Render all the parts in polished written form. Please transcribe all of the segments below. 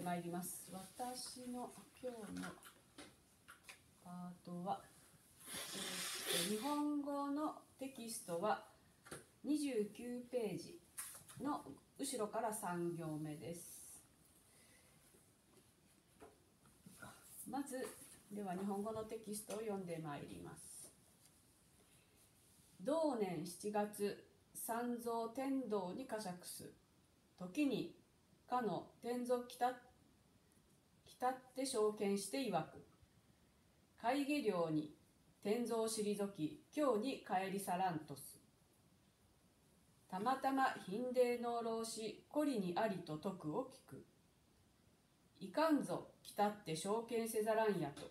まいります。私の今日のパートは、日本語のテキストは29ページの後ろから3行目です。まずでは日本語のテキストを読んでまいります。同年7月、三蔵天道に呵責す。時にかの天蔵来たって証券して曰く。会下領に天蔵を退き、京に帰り去らんとす。たまたま貧霊の老子、孤里にありと徳を聞く。いかんぞ、来たって証券せざらんやと。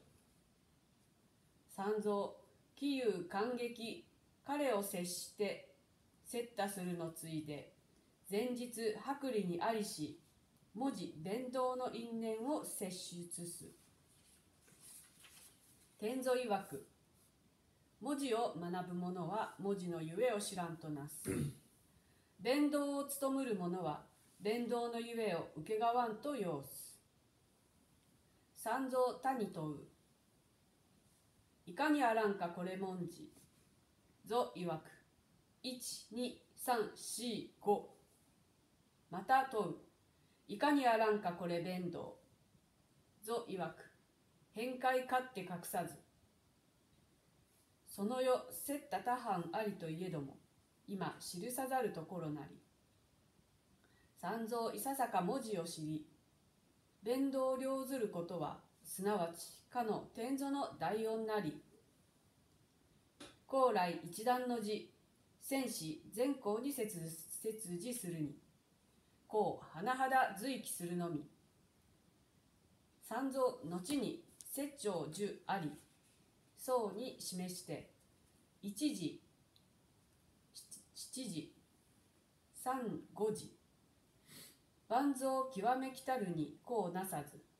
三蔵、喜遊感激、彼を接して接待するのついで、前日薄利にありし、文字伝道の因縁を摂出す。天蔵曰く、文字を学ぶ者は文字のゆえを知らんとなす。伝道を務むる者は伝道のゆえを受けがわんと要す。三蔵他に問う。いかにあらんかこれ文字。ぞ曰く。1、2、3、4、5。また問う。いかにあらんかこれ弁道。ぞ曰く。変解かって隠さず。その世、せった他藩ありといえども、今記さざるところなり。三蔵いささか文字を知り、弁道を領ずることは、すなわちかの天蔵の大恩なり。高来一段の字、戦士全校に設字するに、こう甚だ随記するのみ。三蔵後に摂長10あり、宋に示して、一時、七時、三五時、万蔵極めきたるにこうなさず、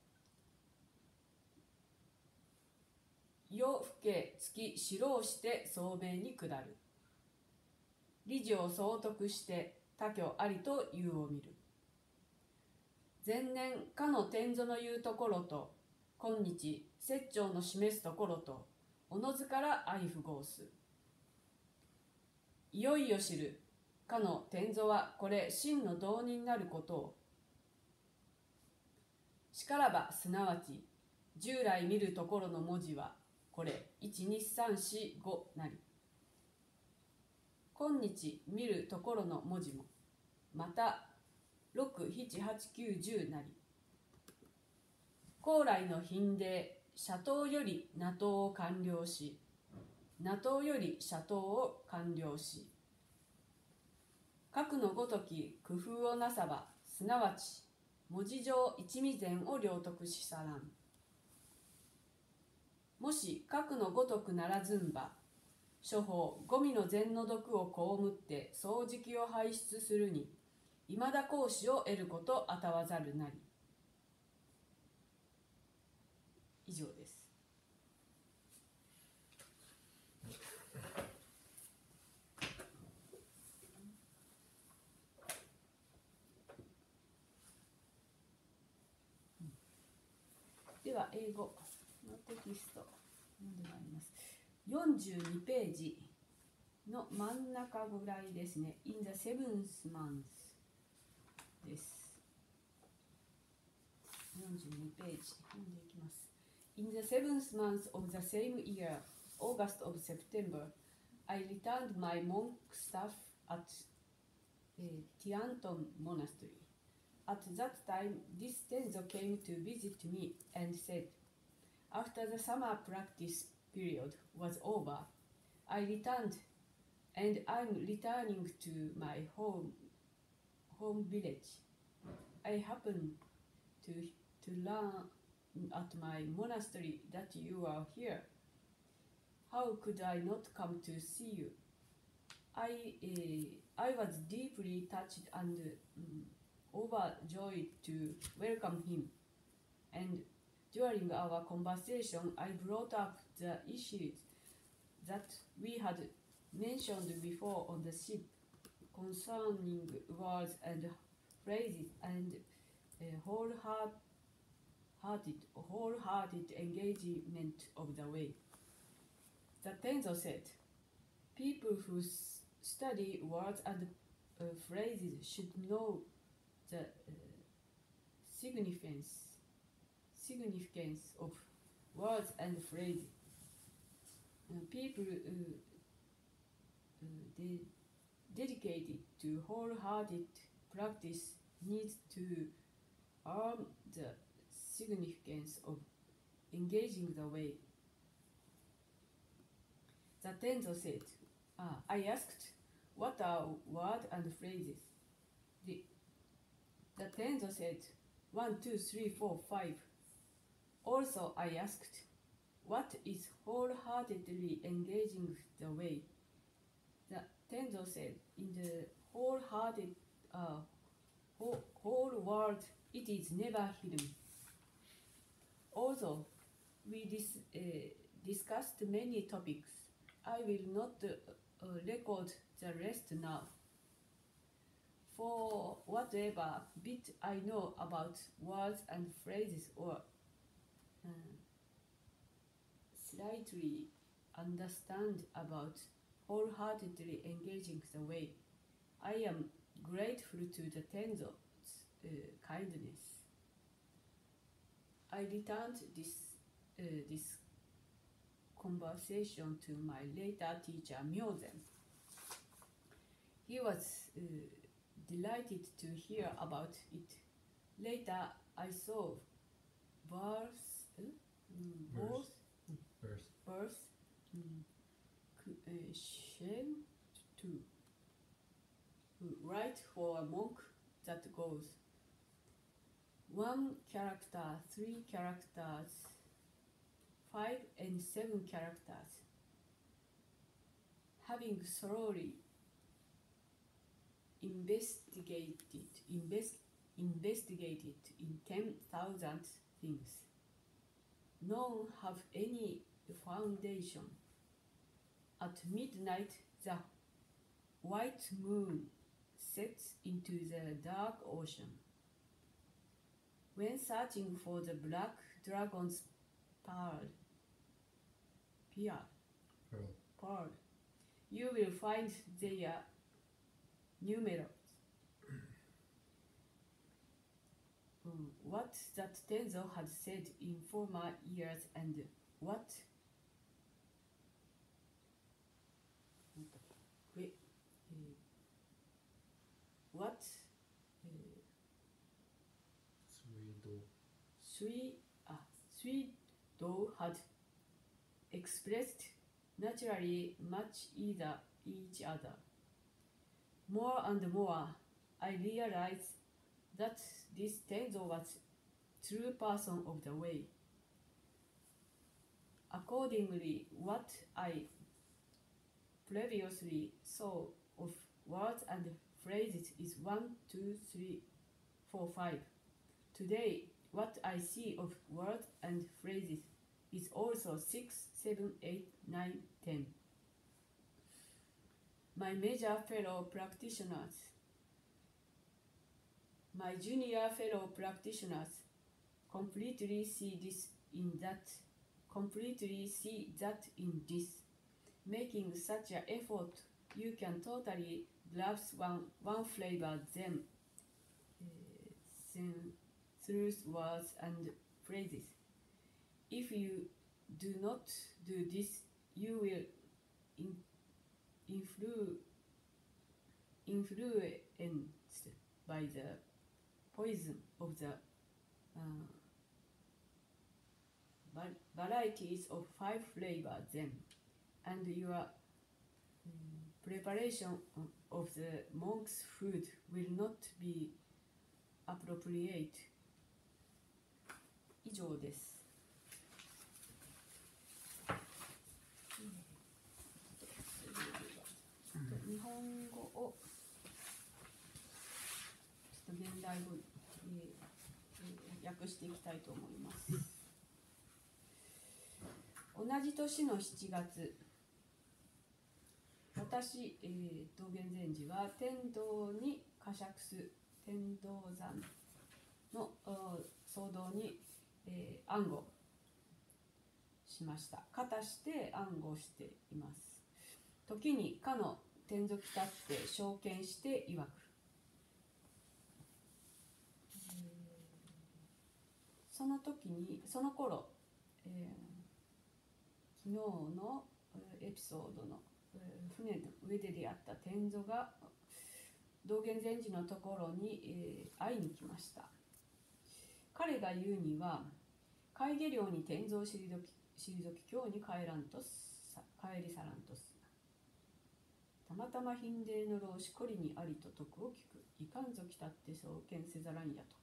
夜更け月白をして聡明に下る。理事を総督して他居ありというを見る。前年かの天蔵の言うところと、今日摂長の示すところと、おのずから相符合す。いよいよ知る。かの天蔵はこれ真の道になることを。しからばすなわち、従来見るところの文字は、これ1、2、3、4、5なり。今日見るところの文字も、また6、7、8、9、10なり。高来の貧霊、社頭より名頭を完了し、名頭より社頭を完了し、各のごとき工夫をなさば、すなわち文字上一味前を領得しさらん。もし各のごとくならずんば、諸法五味の善の毒を被って掃除機を排出するに、いまだ講師を得ることあたわざるなり。以上です。では英語のテキスト読んでまいります。42ページの真ん中ぐらいですね。In the seventh month です。42ページ読んでいきます。In the seventh month of the same year, August of September, I returned my monk staff at Tianton Monastery. At that time, this Tenzo came to visit me and said, after the summer practice period was over, I returned and I'm returning to my home village. I happened to learn at my monastery that you are here. How could I not come to see you? I was deeply touched and overjoyed to welcome him. And during our conversation, I brought up the issues that we had mentioned before on the ship concerning words and phrases and wholehearted engagement of the way. The Tenzo said, people who study words and phrases should know the significance of words and phrases. People dedicated to wholehearted practice need to earn the significance of engaging the way. The Tenzo said, I asked, what are words and phrases? The Tenzo said, 1, 2, 3, 4, 5. Also, I asked, what is wholeheartedly engaging the way? The Tenzo said, in the wholehearted, whole world, it is never hidden. Although we discussed many topics, I will not record the rest now. For whatever bit I know about words and phrases or slightly understand about wholeheartedly engaging the way, I am grateful to the Tenzo's kindness. I returned this conversation to my later teacher Myozen. He was delighted to hear about it. Later, I saw Shen to write for a monk that goes 1 character, 3 characters, 5 and 7 characters. Having thoroughly investigated in 10,000 things, none have any foundation. At midnight, the white moon sets into the dark ocean. When searching for the black dragon's pearl, you will find they are numerous. What that Tenzo had said in former years and what Suido had expressed naturally match each other. More and more, I realized that this Tenzo was true person of the way. Accordingly, what I previously saw of words and phrases is 1, 2, 3, 4, 5. Today, what I see of words and phrases is also 6, 7, 8, 9, 10. My major fellow practitioners, my junior fellow practitioners completely see that in this. Making such an effort, you can totally grasp one flavor then through words and phrases. If you do not do this, you will influenced by the poison of the varieties of 5 flavors then, and your preparation of the monk's food will not be appropriate. 以上です。日本語をちょっと現代語に、訳していきたいと思います。同じ年の7月、私、道元禅師は天道に呵責す天道山の騒動に、暗号しました。かたして暗号しています。時にかの天属立って証券して曰く、その時にその頃、昨日のエピソードの、船の上で出会った天祖が道元禅師のところに、会いに来ました。彼が言うには、海下領に天祖を退き京に帰り去らんとす。たまたま貧霊の老子こりにありと徳を聞く。いかんぞきたって証券せざらんやと。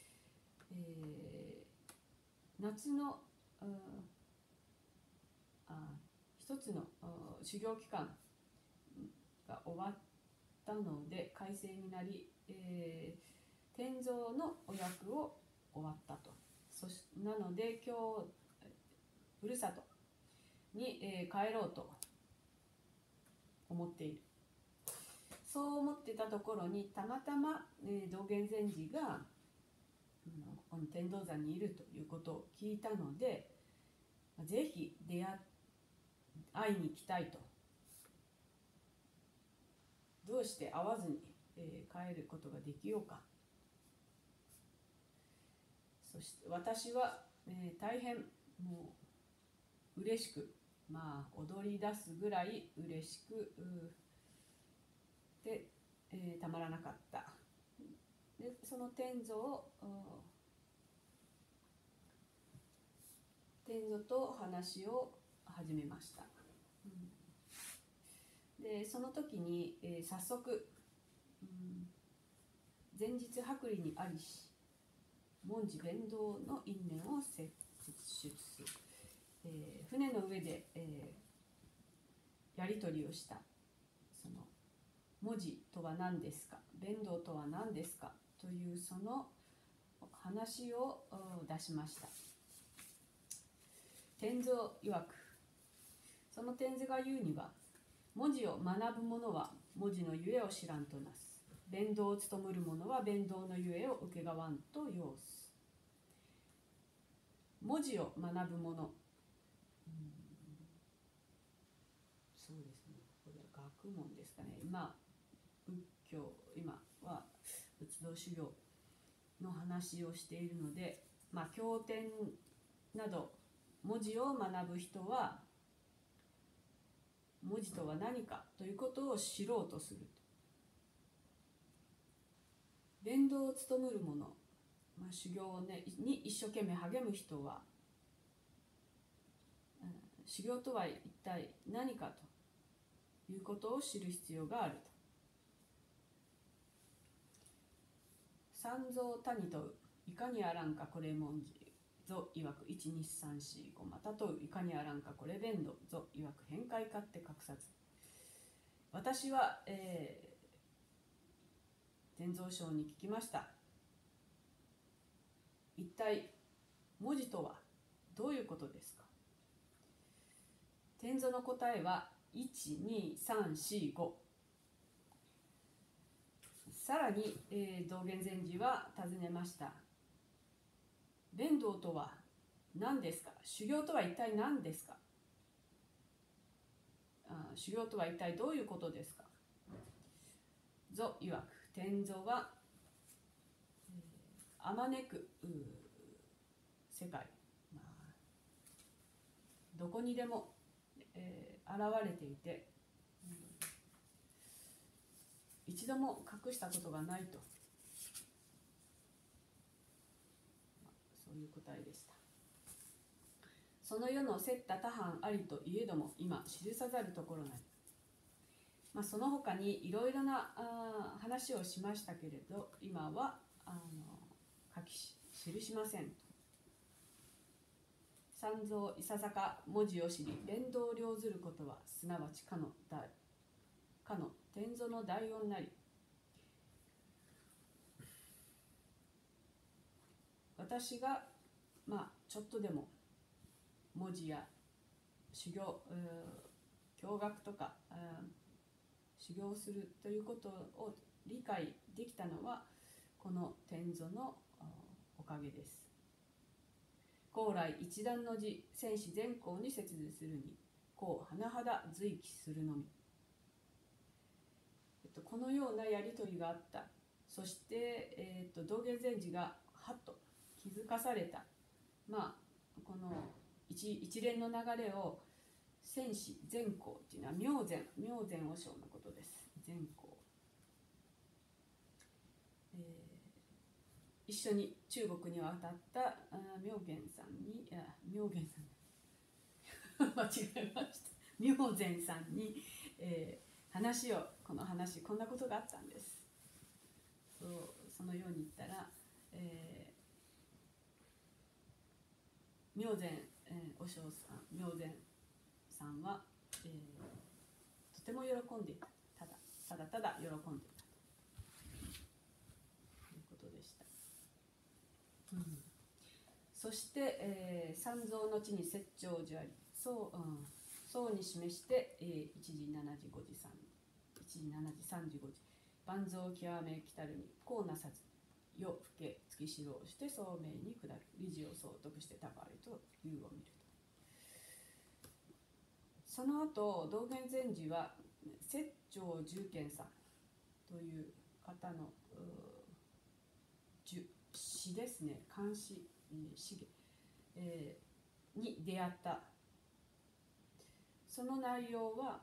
夏の一つの修行期間が終わったので改正になり、天蔵のお役を終わったと。なので今日ふるさとに、帰ろうと思っている。そう思ってたところにたまたま、道元禅師がこの天童山にいるということを聞いたので、ぜひ会いに行きたいと。どうして会わずに、帰ることができようか。そして私は、大変もう嬉しく、踊り出すぐらい嬉しくで、たまらなかった。でその天祖と話を始めました。でその時に、早速、前日薄利にありし文字弁道の因縁を説出する、船の上で、やり取りをしたその文字とは何ですか、弁道とは何ですかというその話を出しました。天蔵曰く、その天蔵が言うには、文字を学ぶ者は文字のゆえを知らんとなす。弁道を務むる者は弁道のゆえを受けがわんと要す。文字を学ぶ者、そうですね、これは学問ですかね。仏教、今は仏道修行の話をしているので、経典など文字を学ぶ人は文字とは何かということを知ろうとする。弁道を務むる者、修行、に一生懸命励む人は、修行とは一体何かということを知る必要があると。三蔵他に問う、いかにあらんかこれ文字、ぞ曰く12345、また問う、いかにあらんかこれ弁道、ぞ曰く変解かって隠さず。私は、天蔵将に聞きました。一体文字とはどういうことですか。天蔵の答えは12345。さらに、道元禅師は尋ねました。弁道とは何ですか。修行とは一体何ですか。修行とは一体どういうことですか。ぞ曰く、天蔵は、あまねく世界、どこにでも、現れていて、一度も隠したことがないと、そういう答えでした。その世の接った他藩ありといえども今記さざるところなり、その他にいろいろな話をしましたけれど、今は記しません。三蔵いささか文字を知り弁道を領ずることはすなわちかの天蔵の大恩なり。私がちょっとでも文字や修行、教学とか修行するということを理解できたのはこの天蔵のおかげです。高来一段の字、戦士全項に接図するに、こう甚だ随記するのみ。このようなやり取りがあった。そして、道元禅師がはっと気づかされた。この一連の流れを戦士善光というのは明禅和尚のことです。善光、一緒に中国に渡った明元さんに明元さん間違えました。明禅さんに、この話こんなことがあったんです。そのように言ったら、明禅和尚さん、明禅さんは、とても喜んでいた。ただ喜んでいたということでした。そして、三蔵の地に説長寿あり、そうに示して、1時7時5時1時7時3時5時万蔵極めきたるにこうなさず夜更け月白をして聡明に下る理事を総督してたばりというを見ると。その後道元禅師は説長重賢さんという方の詩ですね、漢詩詩芸、に出会った。その内容は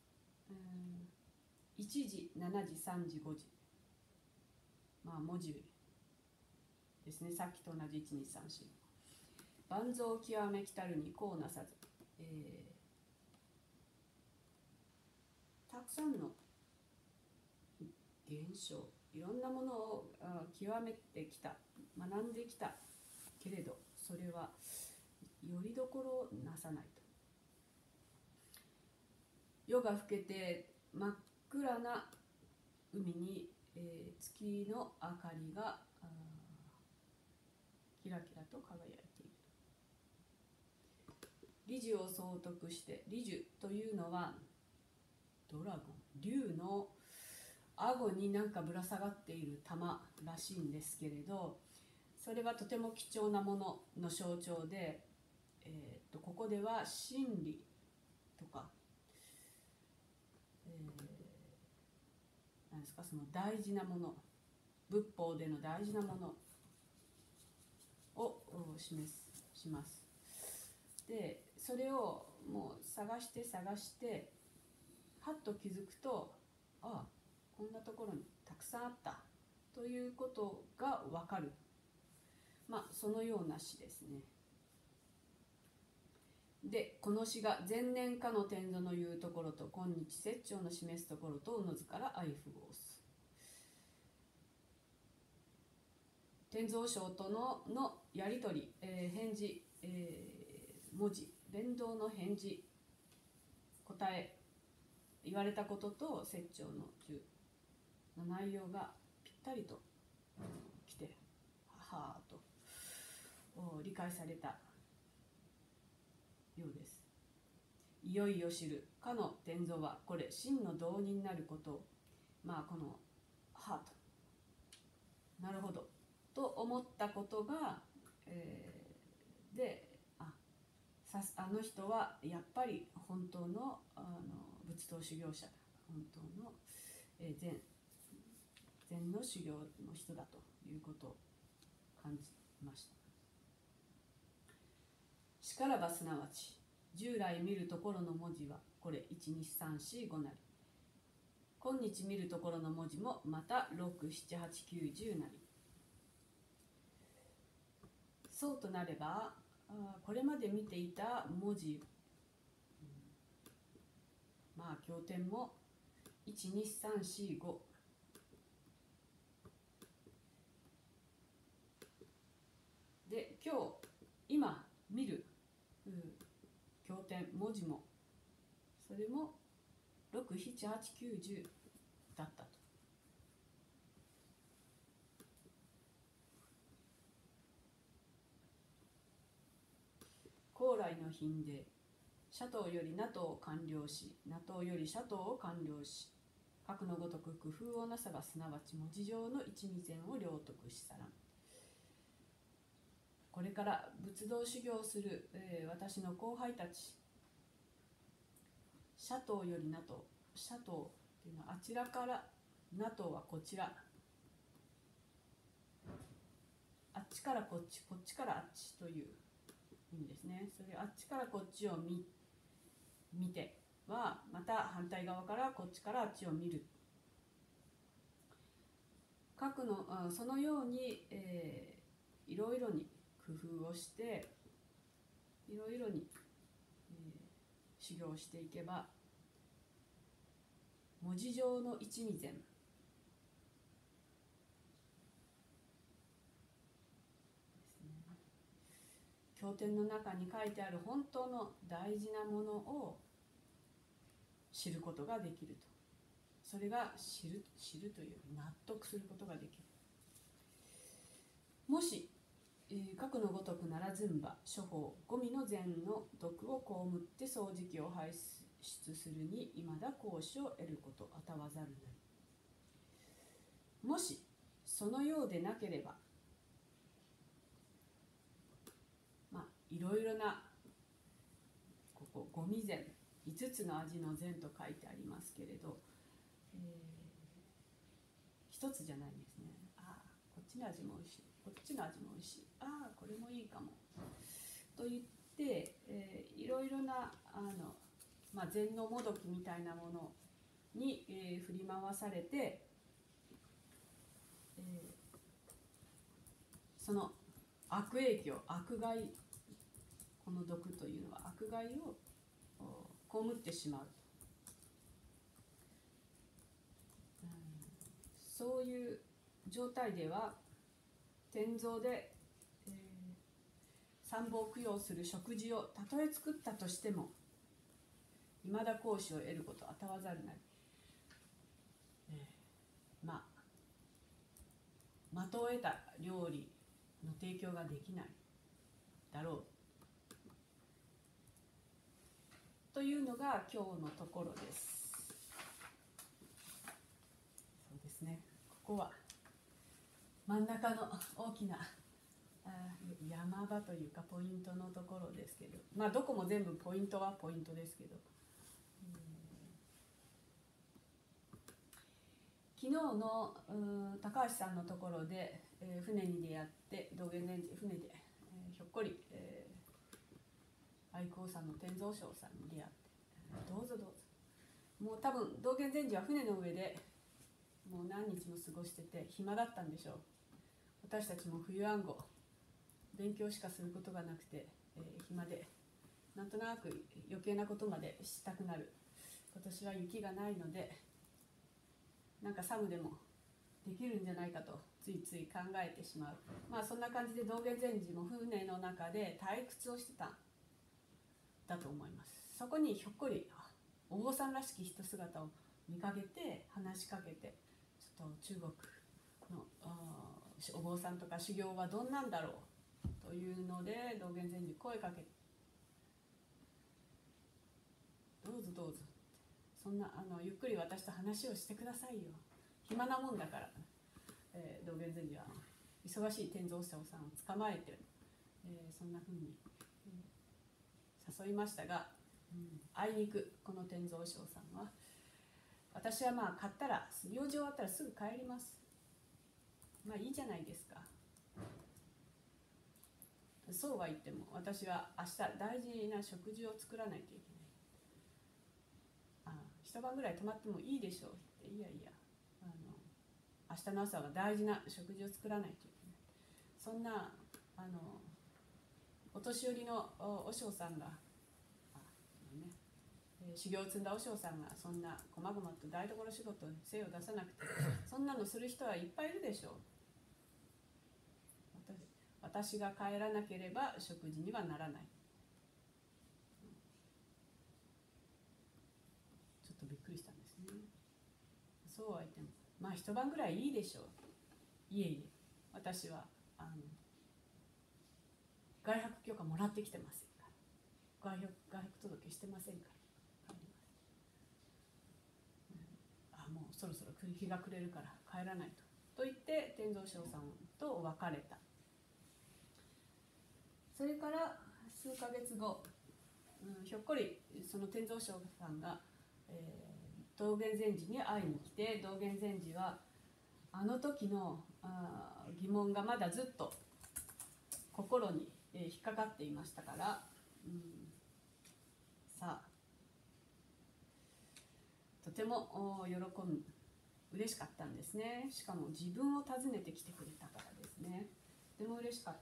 1時7時3時5時、文字ですね、さっきと同じ1234。万蔵極めきたるにこうなさず、たくさんの現象、いろんなものを極めてきた、学んできたけれど、それはよりどころをなさないと。夜が更けて真っ暗な海に、月の明かりがキラキラと輝いている。理樹を総督して、理樹というのはドラゴン、竜の顎になんかぶら下がっている玉らしいんですけれど、それはとても貴重なものの象徴で、ここでは真理とか、何ですか、その大事なもの、仏法での大事なものをします。でそれをもう探してはっと気づくと、こんなところにたくさんあったということが分かる、そのような詩ですね。でこの詩が前年下の天蔵の言うところと今日説長の示すところとおのずから相符合す。天蔵省とのやり取り、返事、文字、弁道の返事、答え、言われたことと説長の10の内容がぴったりときて、はーと理解されたようです。いよいよ知るかの天蔵はこれ真の道になることを、このはーとなるほどと思ったことが、あの人はやっぱり本当の仏道修行者だ、本当の、禅の修行の人だということを感じました。しからばすなわち従来見るところの文字はこれ12345なり、今日見るところの文字もまた67890なり。そうとなればこれまで見ていた文字、経典も12345で、今見る経典文字もそれも67890だったと。高来の品で社頭より名頭を完了し、名頭より社頭を完了し、各のごとく工夫をなさばすなわち文字上の一味禅を領得しさらん。 これから仏道修行する、私の後輩たち、シャトーよりナトウ、シャトーっていうのはあちらから、ナトウはこちら、あっちからこっち、こっちからあっちという意味ですね。それあっちからこっちを見ては、また反対側からこっちからあっちを見る。そのように、いろいろに工夫をして、いろいろに、修行していけば、文字上の一味禅、経典の中に書いてある本当の大事なものを知ることができると。それが知るというより納得することができる。もし、かくのごとくならずんば諸法五味の善の毒を被って掃除機を排出するにいまだ講師を得ることあたわざるなり。もしそのようでなければ、いろいろなここ五味善、5つの味の善と書いてありますけれど、一つじゃないんですね。こっちの味も美味しい、こっちの味も美味しい、これもいいかもと言って、いろいろな禅のもどきみたいなものに、振り回されて、その悪影響、悪害、この毒というのは悪害を被ってしまう、そういう状態では天蔵で、三宝供養する食事をたとえ作ったとしてもいまだ講師を得ることあたわざるなり、的を得た料理の提供ができないだろうというのが今日のところです。そうですね、ここは真ん中の大きな山場というかポイントのところですけど、どこも全部ポイントはポイントですけど、昨日の高橋さんのところで、船に出会って道元禅師船で、ひょっこり、愛好さんの天蔵将さんに出会って、どうぞどうぞ、もう多分道元禅師は船の上でもう何日も過ごしてて暇だったんでしょう。私たちも冬暗号勉強しかすることがなくて、暇でなんとなく余計なことまでしたくなる。今年は雪がないのでなんか寒でもできるんじゃないかとついつい考えてしまう。そんな感じで道元禅師も船の中で退屈をしてたんだと思います。そこにひょっこりお坊さんらしき人姿を見かけて話しかけて、ちょっと中国のお坊さんとか修行はどんなんだろうというので道元禅師に声かけて、どうぞどうぞ、そんなゆっくり私と話をしてくださいよ、暇なもんだから、道元禅師は忙しい天蔵将さんを捕まえて、そんな風に、誘いましたが、あいにくこの天蔵将さんは、私は買ったら用事終わったらすぐ帰ります、いいじゃないですか。そうは言っても私は明日大事な食事を作らないといけない。一晩ぐらい泊まってもいいでしょうって、いやいや、明日の朝は大事な食事を作らないといけない。そんなお年寄りの和尚さんが、修行を積んだ和尚さんがそんなこまごまと台所仕事に精を出さなくてそんなのする人はいっぱいいるでしょう。私が帰らなければ食事にはならない。ちょっとびっくりしたんですね。そうは言っても一晩ぐらいいいでしょう。いえいえ、私は外泊許可もらってきてませんから、外泊届してませんから帰ります。もうそろそろ日が暮れるから帰らないと言って天蔵将さんと別れた。 それから数ヶ月後、ひょっこりその天蔵将さんが、道元禅師に会いに来て、道元禅師はあの時の疑問がまだずっと心に引っかかっていましたから、さあとても嬉しかったんですね。しかも自分を訪ねてきてくれたからですね。とても嬉しかった。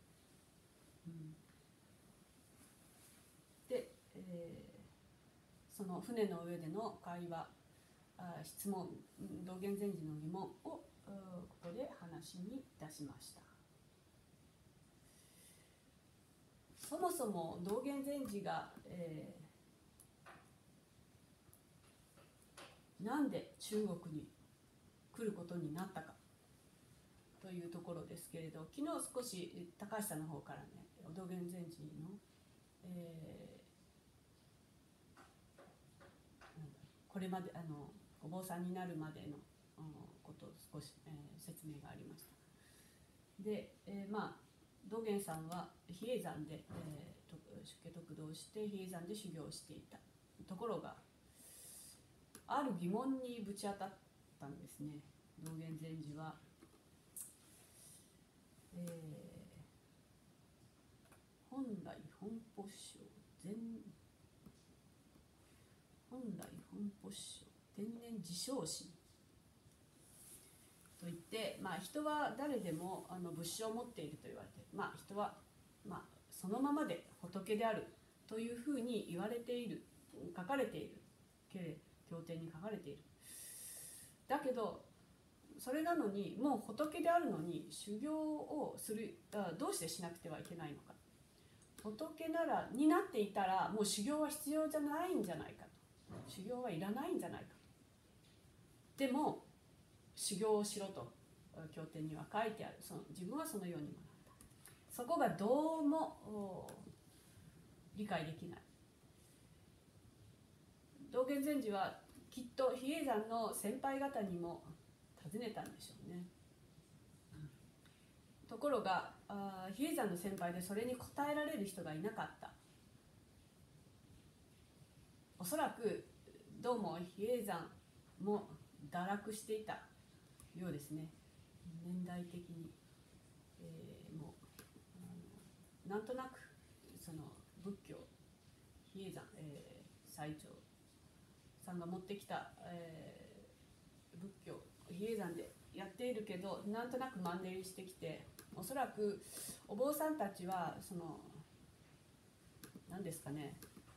で、その船の上での会話、質問、道元禅師の疑問をここで話に出しました。そもそも道元禅師が、なんで中国に来ることになったかというところですけれど、昨日少し高橋さんの方からね、道元禅師の、これまでお坊さんになるまでのことを少し、説明がありました。で、道元さんは比叡山で、出家得道をして比叡山で修行をしていたところが、ある疑問にぶち当たったんですね。道元禅師は、本来本法性天然自称心といって、人は誰でも仏性を持っていると言われて、人は、そのままで仏であるというふうに言われている、書かれている、経典に書かれている。だけどそれなのに、もう仏であるのに修行をする、どうしてしなくてはいけないのか。仏になっていたらもう修行は必要じゃないんじゃないかと、修行はいらないんじゃないかと。でも修行をしろと経典には書いてある。自分はそのように学んだ。そこがどうも理解できない。道元禅師はきっと比叡山の先輩方にも尋ねたんでしょうね。ところが比叡山の先輩でそれに答えられる人がいなかった。おそらくどうも比叡山も堕落していたようですね。年代的に、もうなんとなくその仏教、比叡山、最澄さんが持ってきた、仏教比叡山でやっているけど、なんとなくマンネリしてきて、おそらくお坊さんたちは何ですかね、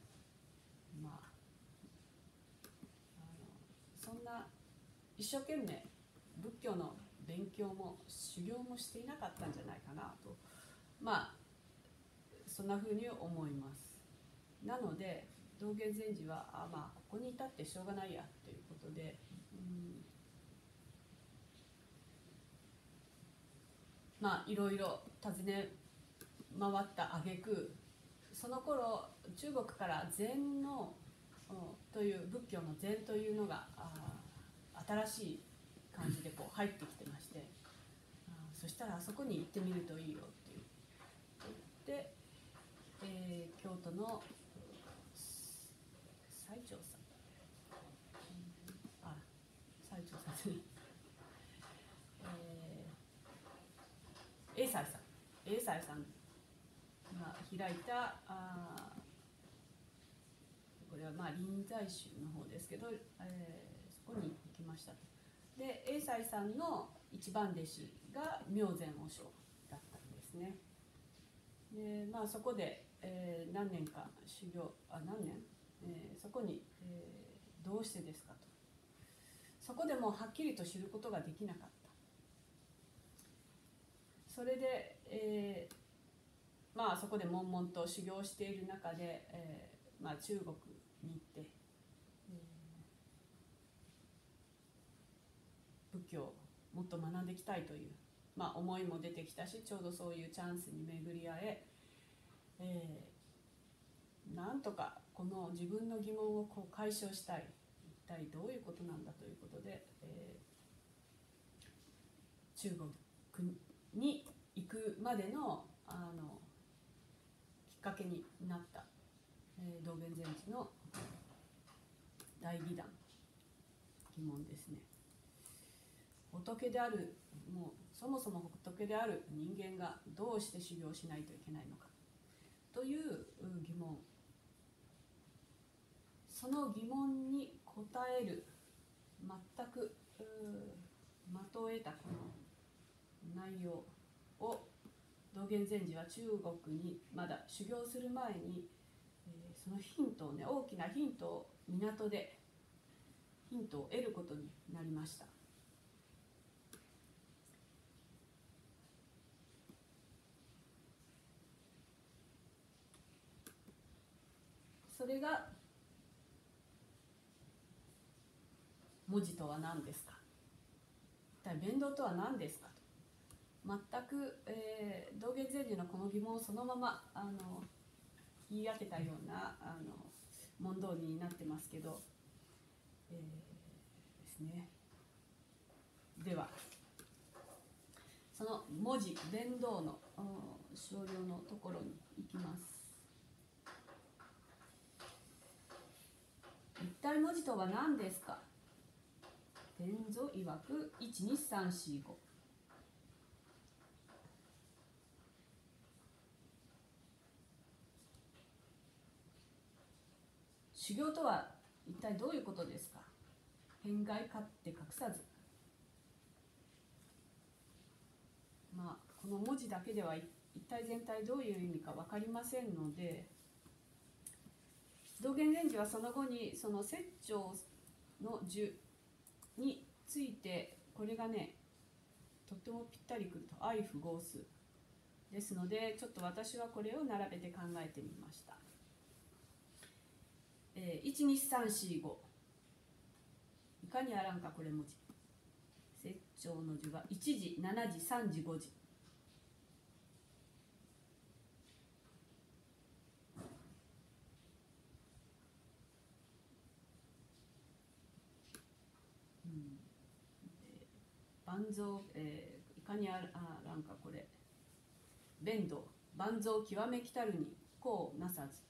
そんな一生懸命仏教の勉強も修行もしていなかったんじゃないかなと、そんなふうに思います。なので道元禅師はここに至ってしょうがないやということで、いろいろ尋ね回った挙句、その頃中国から禅のという仏教の禅というのが新しい感じで入ってきてまして、そしたらあそこに行ってみるといいよって言って、京都の最澄さん、最澄さんですね、栄西さんが開いたこれは臨済宗の方ですけど、そこに行きましたと。で栄西さんの一番弟子が妙禅和尚だったんですね。でそこで、何年か修行そこに、どうしてですかと、そこでもはっきりと知ることができなかった。それで、そこで悶々と修行している中で、中国に行って、仏教をもっと学んでいきたいという、思いも出てきたし、ちょうどそういうチャンスに巡り合え、なんとかこの自分の疑問を解消したい、一体どういうことなんだということで、中国に行くまでのかけになった、道元禅師の大義談、疑問ですね。仏である、もうそもそも仏である人間がどうして修行しないといけないのかという疑問、その疑問に答える全く的を得たこの内容を道元禅師は中国にまだ修行する前に、そのヒントをね、大きなヒントを港でヒントを得ることになりました。それが文字とは何ですか、一体弁道とは何ですかと、全く、道元禅師のこの疑問をそのまま言い当てたような問答になってますけど、ですね。ではその文字弁道の少量のところに行きます。一体文字とは何ですか。天蔵曰く12345、修行とは一体どういうことですか。変外勝って隠さず、この文字だけでは一体全体どういう意味か分かりませんので、道元禅師はその後にその説教の呪について、これがねとってもぴったりくると、相符合数ですので、ちょっと私はこれを並べて考えてみました。12345、いかにあらんかこれ文字。説教の呪は1時、7時、3時、5時。万蔵、いかにあらんかこれ。弁道、万蔵極めきたるにこうなさず。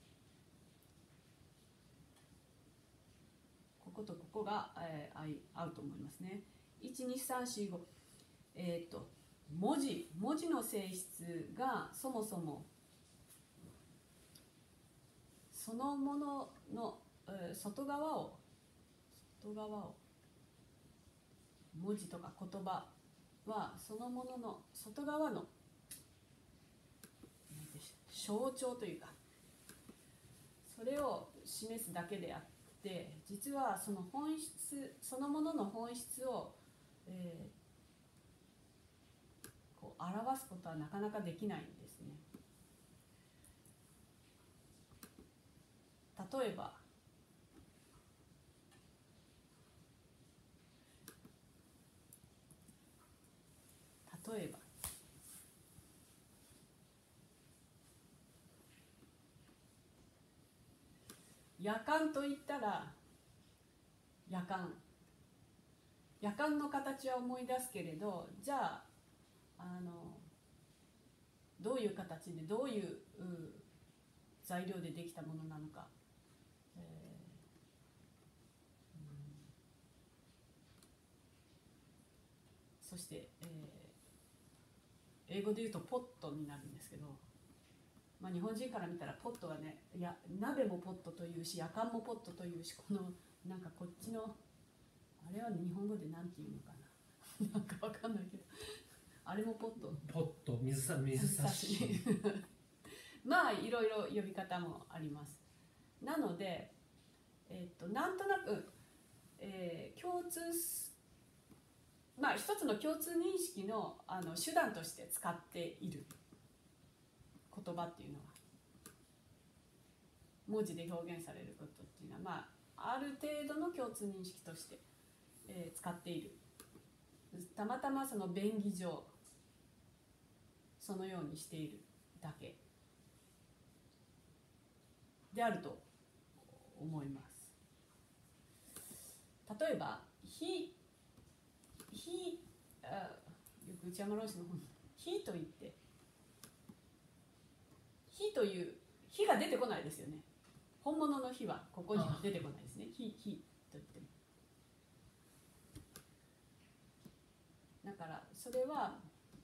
こことここが、合うと思いますね。12345、文字の性質がそもそもそのものの、外側を文字とか言葉はそのものの外側の象徴というか、それを示すだけであって、実はその本質、そのものの本質を、こう表すことはなかなかできないんですね。例えば夜間といったら、夜間の形は思い出すけれど、じゃあどういう形でどういう材料でできたものなのか、そして、英語で言うとポットになるんですけど、日本人から見たらポットはね、いや鍋もポットというし、夜間もポットというし、このなんかこっちのあれは日本語でなんていうのかななんかわかんないけど、あれもポット、 水差しいろいろ呼び方もあります。なので、なんとなく、共通一つの共通認識の、手段として使っている言葉っていうのは、文字で表現されることっていうのは、ある程度の共通認識として、使っている。たまたまその便宜上そのようにしているだけであると思います。例えばよく内山老師の本に「非」と言って、非火という火が出てこないですよね。本物の火はここには出てこないですね。火と言っても。だからそれは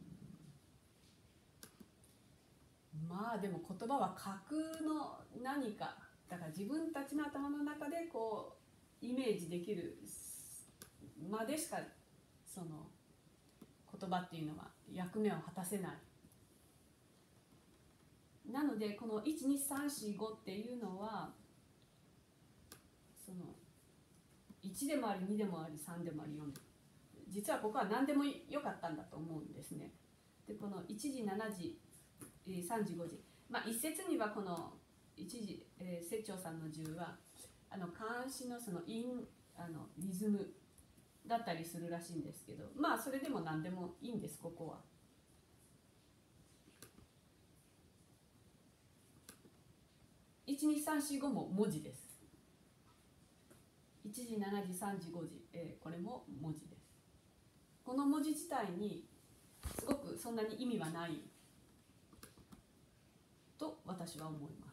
まあでも言葉は架空の何かだから、自分たちの頭の中でこうイメージできるまでしかその言葉っていうのは役目を果たせない。なのでこの12345っていうのはその1でもあり2でもあり3でもあり4でも、実はここは何でもよかったんだと思うんですね。でこの1時7時3時5時、まあ一説にはこの1時、摂長さんの10は漢詩のそのリズムだったりするらしいんですけど、まあそれでも何でもいいんです。ここは12345も文字です。1時7時3時5時、これも文字です。この文字自体にすごくそんなに意味はないと私は思います。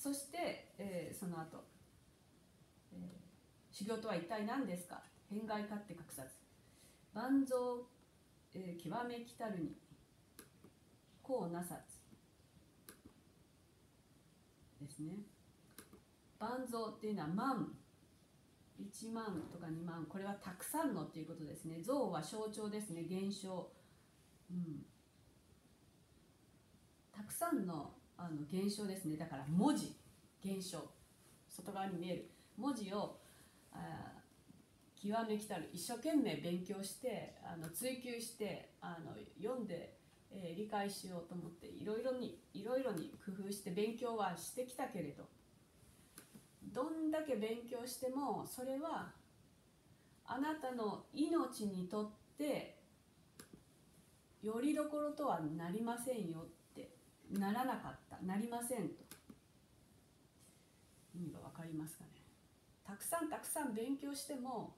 そして、その後、修行とは一体何ですか。変外かって隠さず万蔵、極めきたるにこうなさずですね。万蔵っていうのは万、1万とか2万、これはたくさんのっていうことですね。蔵は象徴ですね、現象、たくさんの現象ですね。だから文字、現象、外側に見える文字を極めきたる、一生懸命勉強して追求して読んで、理解しようと思っていろいろに工夫して勉強はしてきたけれど、どんだけ勉強してもそれはあなたの命にとってよりどころとはなりませんよって、ならなかった、なりませんと。意味が分かりますかね。たくさん勉強しても、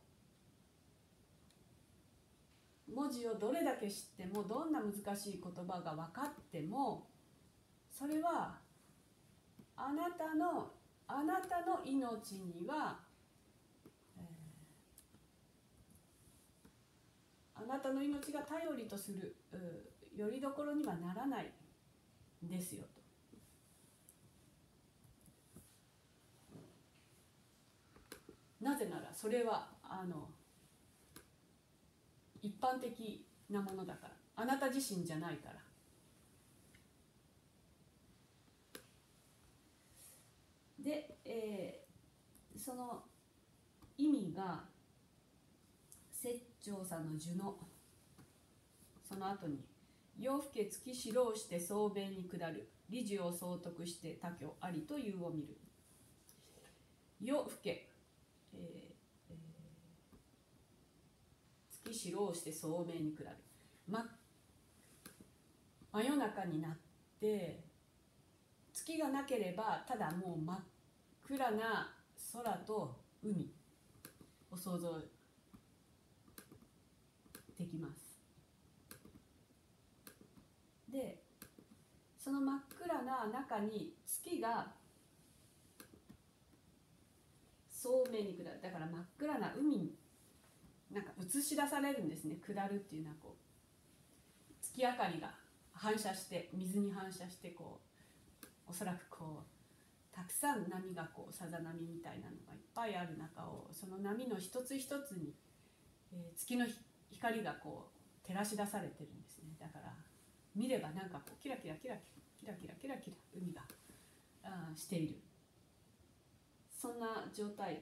文字をどれだけ知っても、どんな難しい言葉が分かっても、それはあなたの命には、あなたの命が頼りとするよりどころにはならないんですよと。なぜならそれは一般的なものだから、あなた自身じゃないから。で、その意味が摂長さんの呪のその後に「夜更け月白をして総弁に下る理事を総督して他居ありというを見る」。夜更け、月白をして総弁に下る、真夜中になって月がなければただもう真っ暗な空と海を想像できます。でその真っ暗な中に月が総面に下る、だから真っ暗な海になんか映し出されるんですね。下るっていうのはこう月明かりが反射して水に反射してこうおそらくこうたくさん波がこうさざ波みたいなのがいっぱいある中を、その波の一つ一つに、月の光がこう照らし出されてるんですね。だから見ればなんかこうキラキラキラキラキラキラキラ海がしている、そんな状態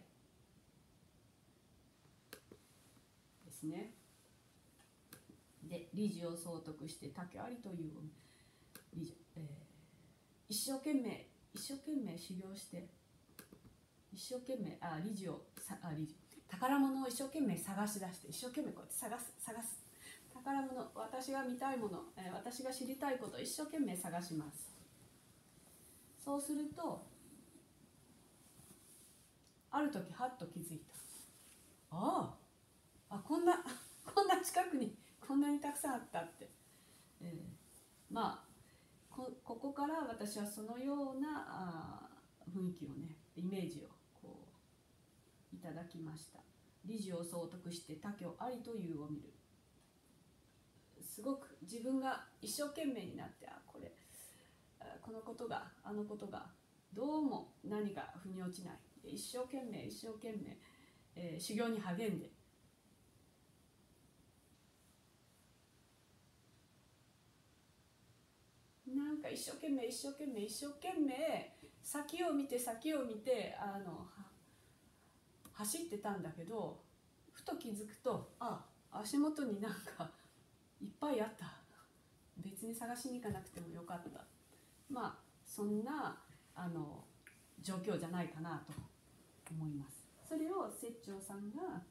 ですね。で理事を総督して他居ありという理事、一生懸命修行して、一生懸命理事宝物を一生懸命探し出して、一生懸命こうやって探す宝物、私が見たいもの、私が知りたいことを一生懸命探します。そうするとある時はっと気づいた。こんな近くにこんなにたくさんあったって、 まあここから私はそのような雰囲気をね、イメージをこういただきました。理事を総督して他居ありというを見る。すごく自分が一生懸命になって、このことがあのことがどうも何か腑に落ちない、一生懸命修行に励んで、なんか一生懸命先を見て走ってたんだけど、ふと気づくと足元になんかいっぱいあった、別に探しに行かなくてもよかった、まあそんな状況じゃないかなと思います。それを摂長さんが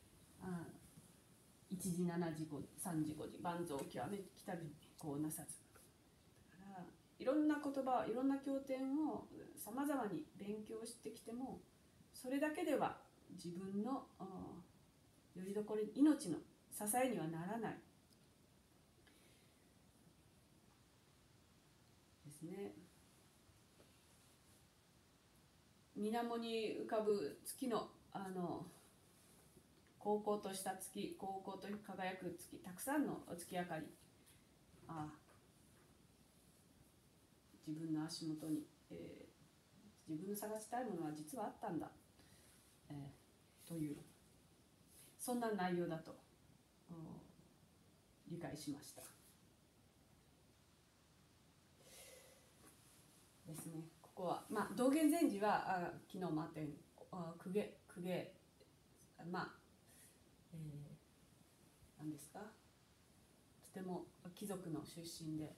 1時7時3時5時万蔵を極めきたるにこうなさず、だからいろんな言葉、いろんな経典をさまざまに勉強してきても、それだけでは自分のよりどころ、命の支えにはならないですね。水面に浮かぶ月の高々とした月、高々と輝く月、たくさんの月明かり、自分の足元に、自分の探したいものは実はあったんだ、というそんな内容だと理解しましたですね。ここは、道元禅師は昨日もあったように公家何ですか、とても貴族の出身で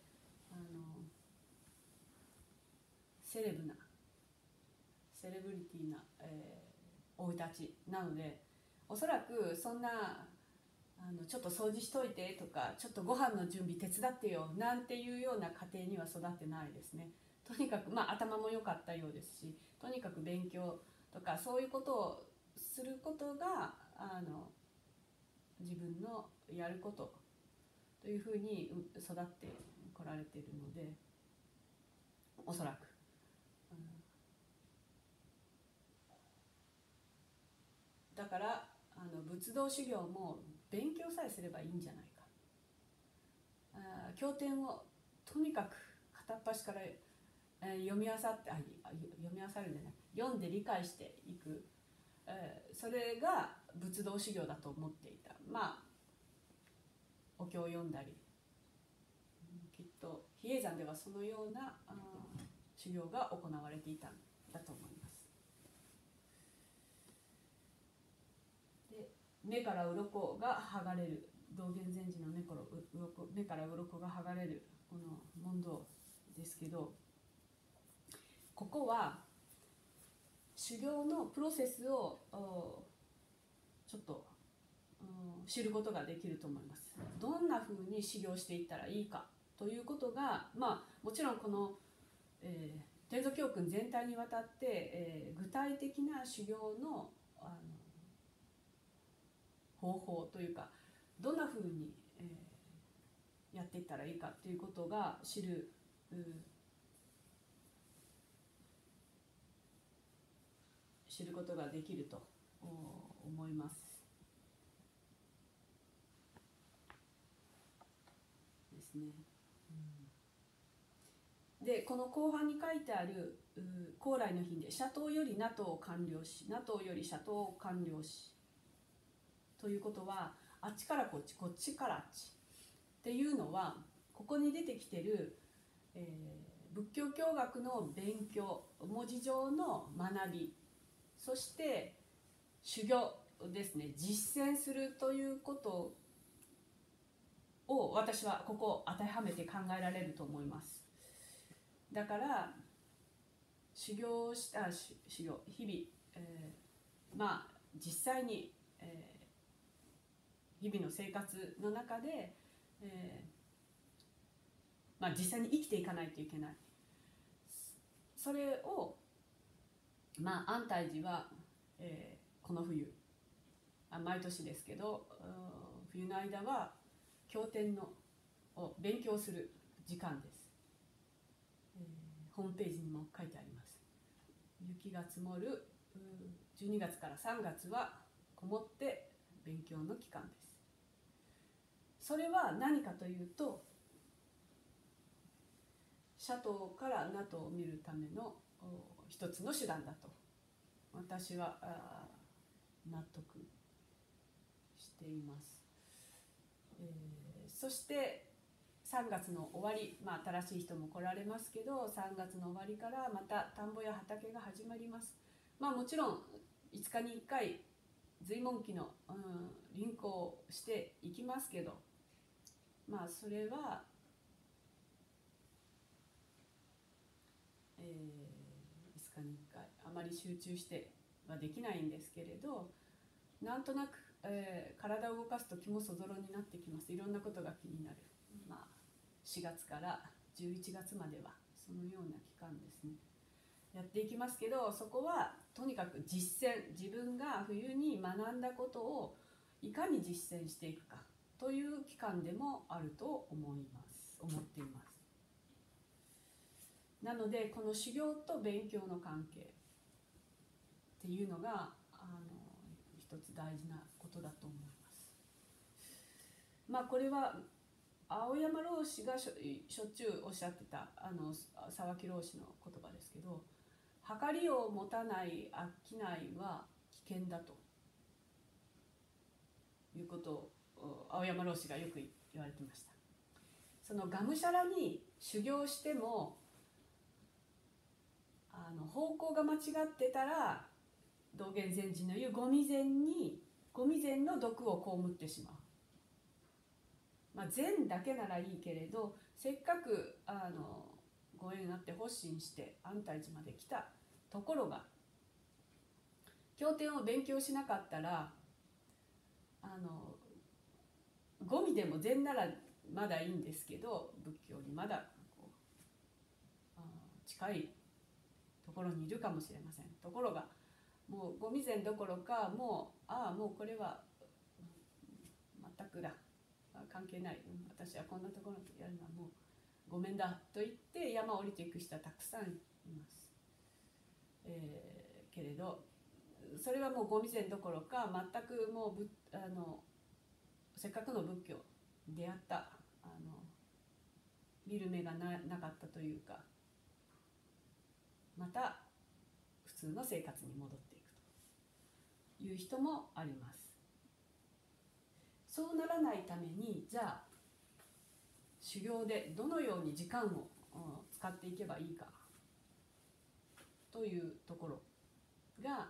セレブリティな、生い立ちなので、おそらくそんなちょっと掃除しといてとか、ちょっとご飯の準備手伝ってよなんていうような家庭には育ってないですね。とにかく頭も良かったようですし、とにかく勉強とかそういうことをすることが自分のやることというふうに育ってこられているので、おそらく、だから仏道修行も勉強さえすればいいんじゃないか。経典をとにかく片っ端から、読み漁るんじゃない、読んで理解していく、それが仏道修行だと思っていた。お経を読んだり、きっと比叡山ではそのような修行が行われていたんだと思います。で、目から鱗が剥がれる、道元禅師の目から鱗が剥がれるこの問答ですけど、ここは修行のプロセスをちょっと知ることができると思います。どんなふうに修行していったらいいかということが、もちろんこの、天蔵教訓全体にわたって、具体的な修行の方法というか、どんなふうに、やっていったらいいかということが知ることができると思います。ですね。で、この後半に書いてある高麗の品で、社党より名党を完了し、名党より社党を完了しということは、あっちからこっち、こっちからあっちっていうのは、ここに出てきてる、仏教教学の勉強、文字上の学び、そして修行ですね、実践するということを私はここを当てはめて考えられると思います。だから日々、実際に、日々の生活の中で、実際に生きていかないといけない。それを安泰寺は、この冬、毎年ですけど、冬の間は経典を勉強する、 時間です。ホームページにも書いてあります。雪が積もる12月から3月はこもって勉強の期間です。それは何かというと、シャトーから NATO を見るための一つの手段だと私は納得しています。そして3月の終わり、新しい人も来られますけど、3月の終わりからまた田んぼや畑が始まります。もちろん5日に1回随文期の、輪行をしていきますけど、それは、5日に1回あまり集中してはできないんですけれど、なんとなく、体を動かすと気もそぞろになってきます。いろんなことが気になる。4月から11月まではそのような期間ですね、やっていきますけど、そこはとにかく実践、自分が冬に学んだことをいかに実践していくかという期間でもあると思っています。なのでこの修行と勉強の関係っていうのが一つ大事なことだと思います。これは青山老師がしょっちゅうおっしゃってた沢木老師の言葉ですけど、計りを持たない商いは危険だということを青山老師がよく言われてました。そのがむしゃらに修行しても方向が間違ってたら、道元禅師の言うご未然の毒を被ってしまう。禅だけならいいけれど、せっかくご縁あって発心して安泰寺まで来たところが、経典を勉強しなかったらゴミでも禅ならまだいいんですけど、仏教にまだ近いところにいるかもしれません。ところがもうご未然どころか、もうこれは全くだ、関係ない、私はこんなところでやるのはもうごめんだと言って山を降りていく人はたくさんいます。けれどそれはもうご未然どころか、全くもうせっかくの仏教に出会った見る目がなかったというか、また普通の生活に戻っていくという人もあります。そうならないために、じゃあ修行でどのように時間を使っていけばいいかというところが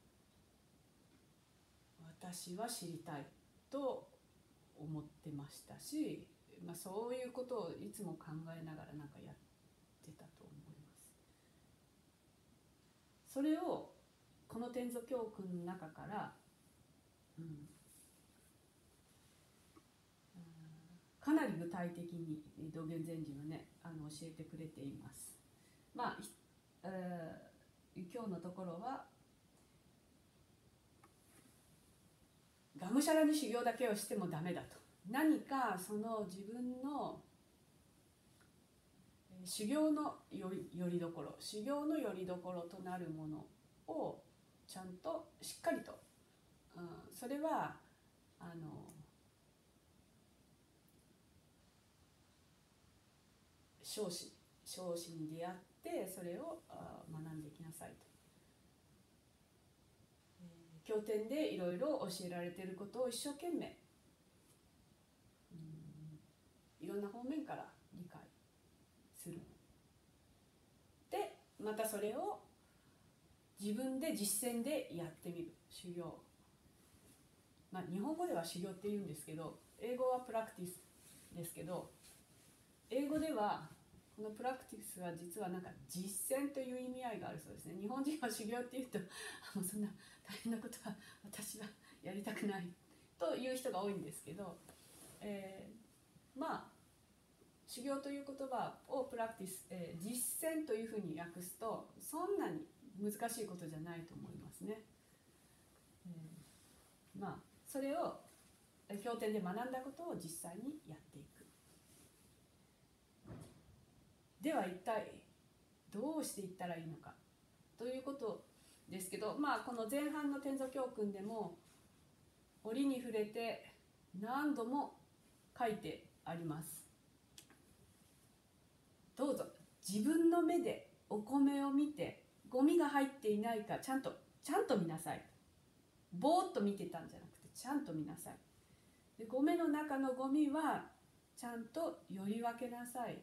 私は知りたいと思ってましたし、そういうことをいつも考えながらやってたと思います。それをこの天蔵教訓の中から、かなり具体的に道元禅師のね教えてくれています。今日のところはがむしゃらに修行だけをしてもダメだと、何かその自分の修行のよりどころ、修行のよりどころとなるものをちゃんとしっかりと、それは生死に出会ってそれを学んでいきなさいと。経典でいろいろ教えられていることを一生懸命いろんな方面から理解する。でまたそれを自分で実践でやってみる修行。日本語では修行って言うんですけど、英語はプラクティスですけど、英語ではこのプラクティスは実は実践という意味合いがあるそうですね。日本人は修行っていうともうそんな大変なことは私はやりたくないという人が多いんですけど、修行という言葉をプラクティス、実践というふうに訳すとそんなに難しいことじゃないと思いますね。それを経典で学んだことを実際にやっていく。 では一体どうしていったらいいのかということですけど、この前半の天祖教訓でも折に触れて何度も書いてあります。どうぞ自分の目でお米を見て、ゴミが入っていないかちゃんと見なさい。ぼーっと見てたんじゃなくてちゃんと見なさい。で、米の中のゴミはちゃんとより分けなさい。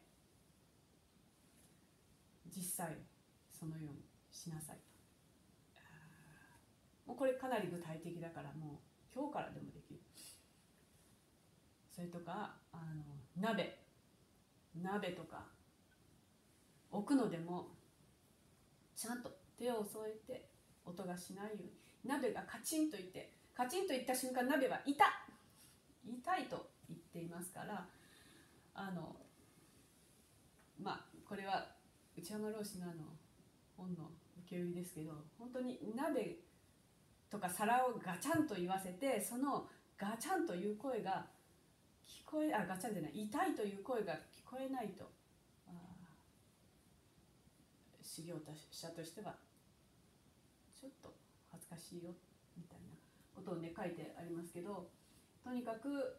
実際そのようにしなさいと。もうこれかなり具体的だから、もう今日からでもできる。それとか鍋とか置くのでもちゃんと手を添えて音がしないように。鍋がカチンといった瞬間、鍋は痛いと言っていますから、これは内山老師の本の受け売りですけど、本当に鍋とか皿をガチャンと言わせて、そのガチャンという声がガチャンじゃない、痛いという声が聞こえないと、修行者としてはちょっと恥ずかしいよみたいなことをね書いてありますけど、とにかく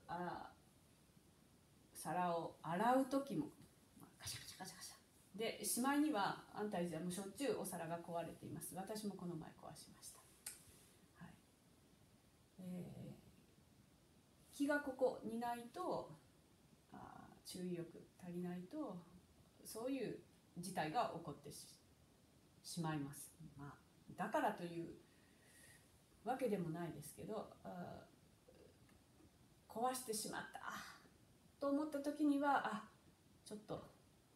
皿を洗う時もカシャカシャカシャカシャで、しまいには安泰寺はもうしょっちゅうお皿が壊れています。私もこの前壊しました。はい。気がここにないと、注意力足りないと、そういう事態が起こってしまいます。だからというわけでもないですけど、壊してしまったと思った時には、ちょっと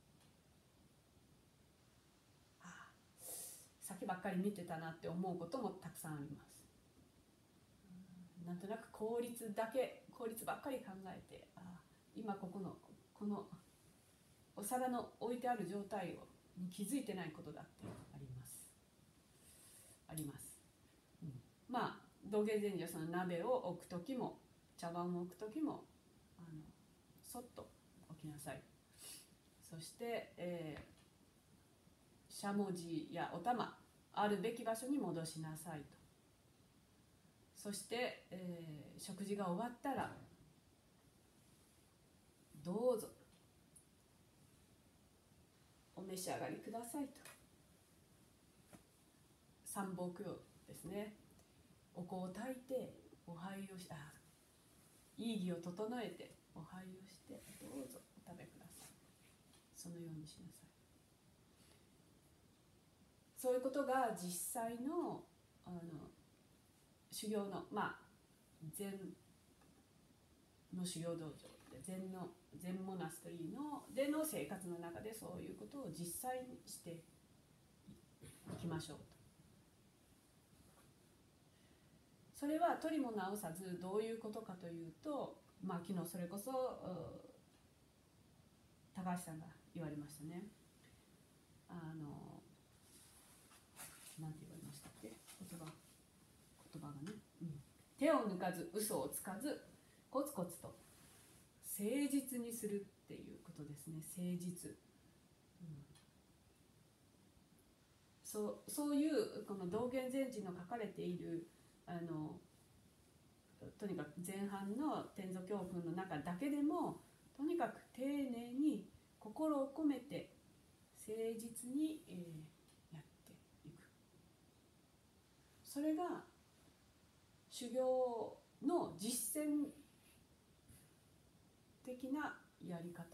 先ばっかり見てたなって思うこともたくさんあります。なんとなく効率ばっかり考えて、今このお皿の置いてある状態に気づいてないことだってあります。道元禅師はその鍋を置く時も茶碗を置く時もそっと置きなさい。そして、しゃもじやお玉あるべき場所に戻しなさいと。そして、食事が終わったらどうぞお召し上がりくださいと。三宝供養ですね。お香を焚いてお拝をしていい儀を整えてお拝をしてどうぞお食べください。そのようにしなさい。そういうことが実際の修行の禅の修行道場で禅モナストリーでの生活の中でそういうことを実際にしていきましょうと。それは取りも直さずどういうことかというと、昨日それこそ高橋さんが言われましたね。なんて言われましたっけ、言葉がね、手を抜かず嘘をつかずコツコツと誠実にするっていうことですね。誠実、そういうこの道元禅師の書かれているとにかく前半の天祖教訓の中だけでもとにかく丁寧に心を込めて誠実に、やっていく。それが修行の実践的なやり方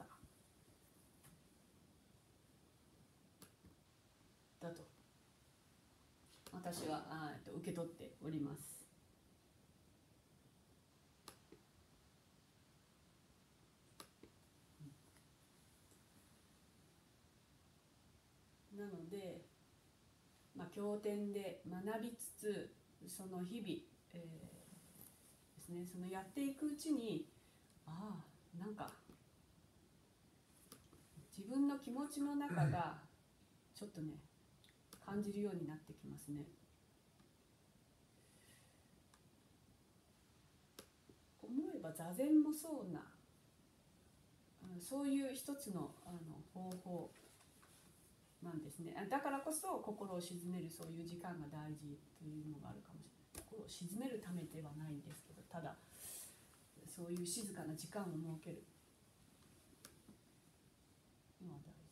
だと私は受け取っております。なので、経典で学びつつその日々、ですね、そのやっていくうちになんか自分の気持ちの中がちょっとね感じるようになってきますね。思えば座禅もそういう一つの方法なんですね。だからこそ心を静めるそういう時間が大事というのがあるかもしれない。心を静めるためではないんですけど、ただそういう静かな時間を設けるのは大事。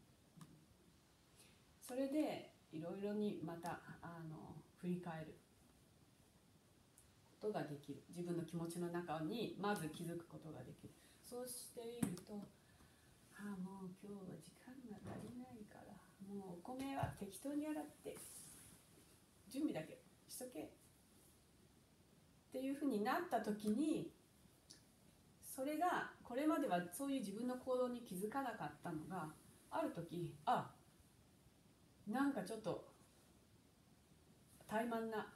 それでいろいろにまた振り返ることができる。自分の気持ちの中にまず気づくことができる。そうしていると、もう今日は時間が足りないから、もうお米は適当に洗って準備だけしとけっていうふうになった時に、それがこれまではそういう自分の行動に気づかなかったのが、ある時なんかちょっと怠慢な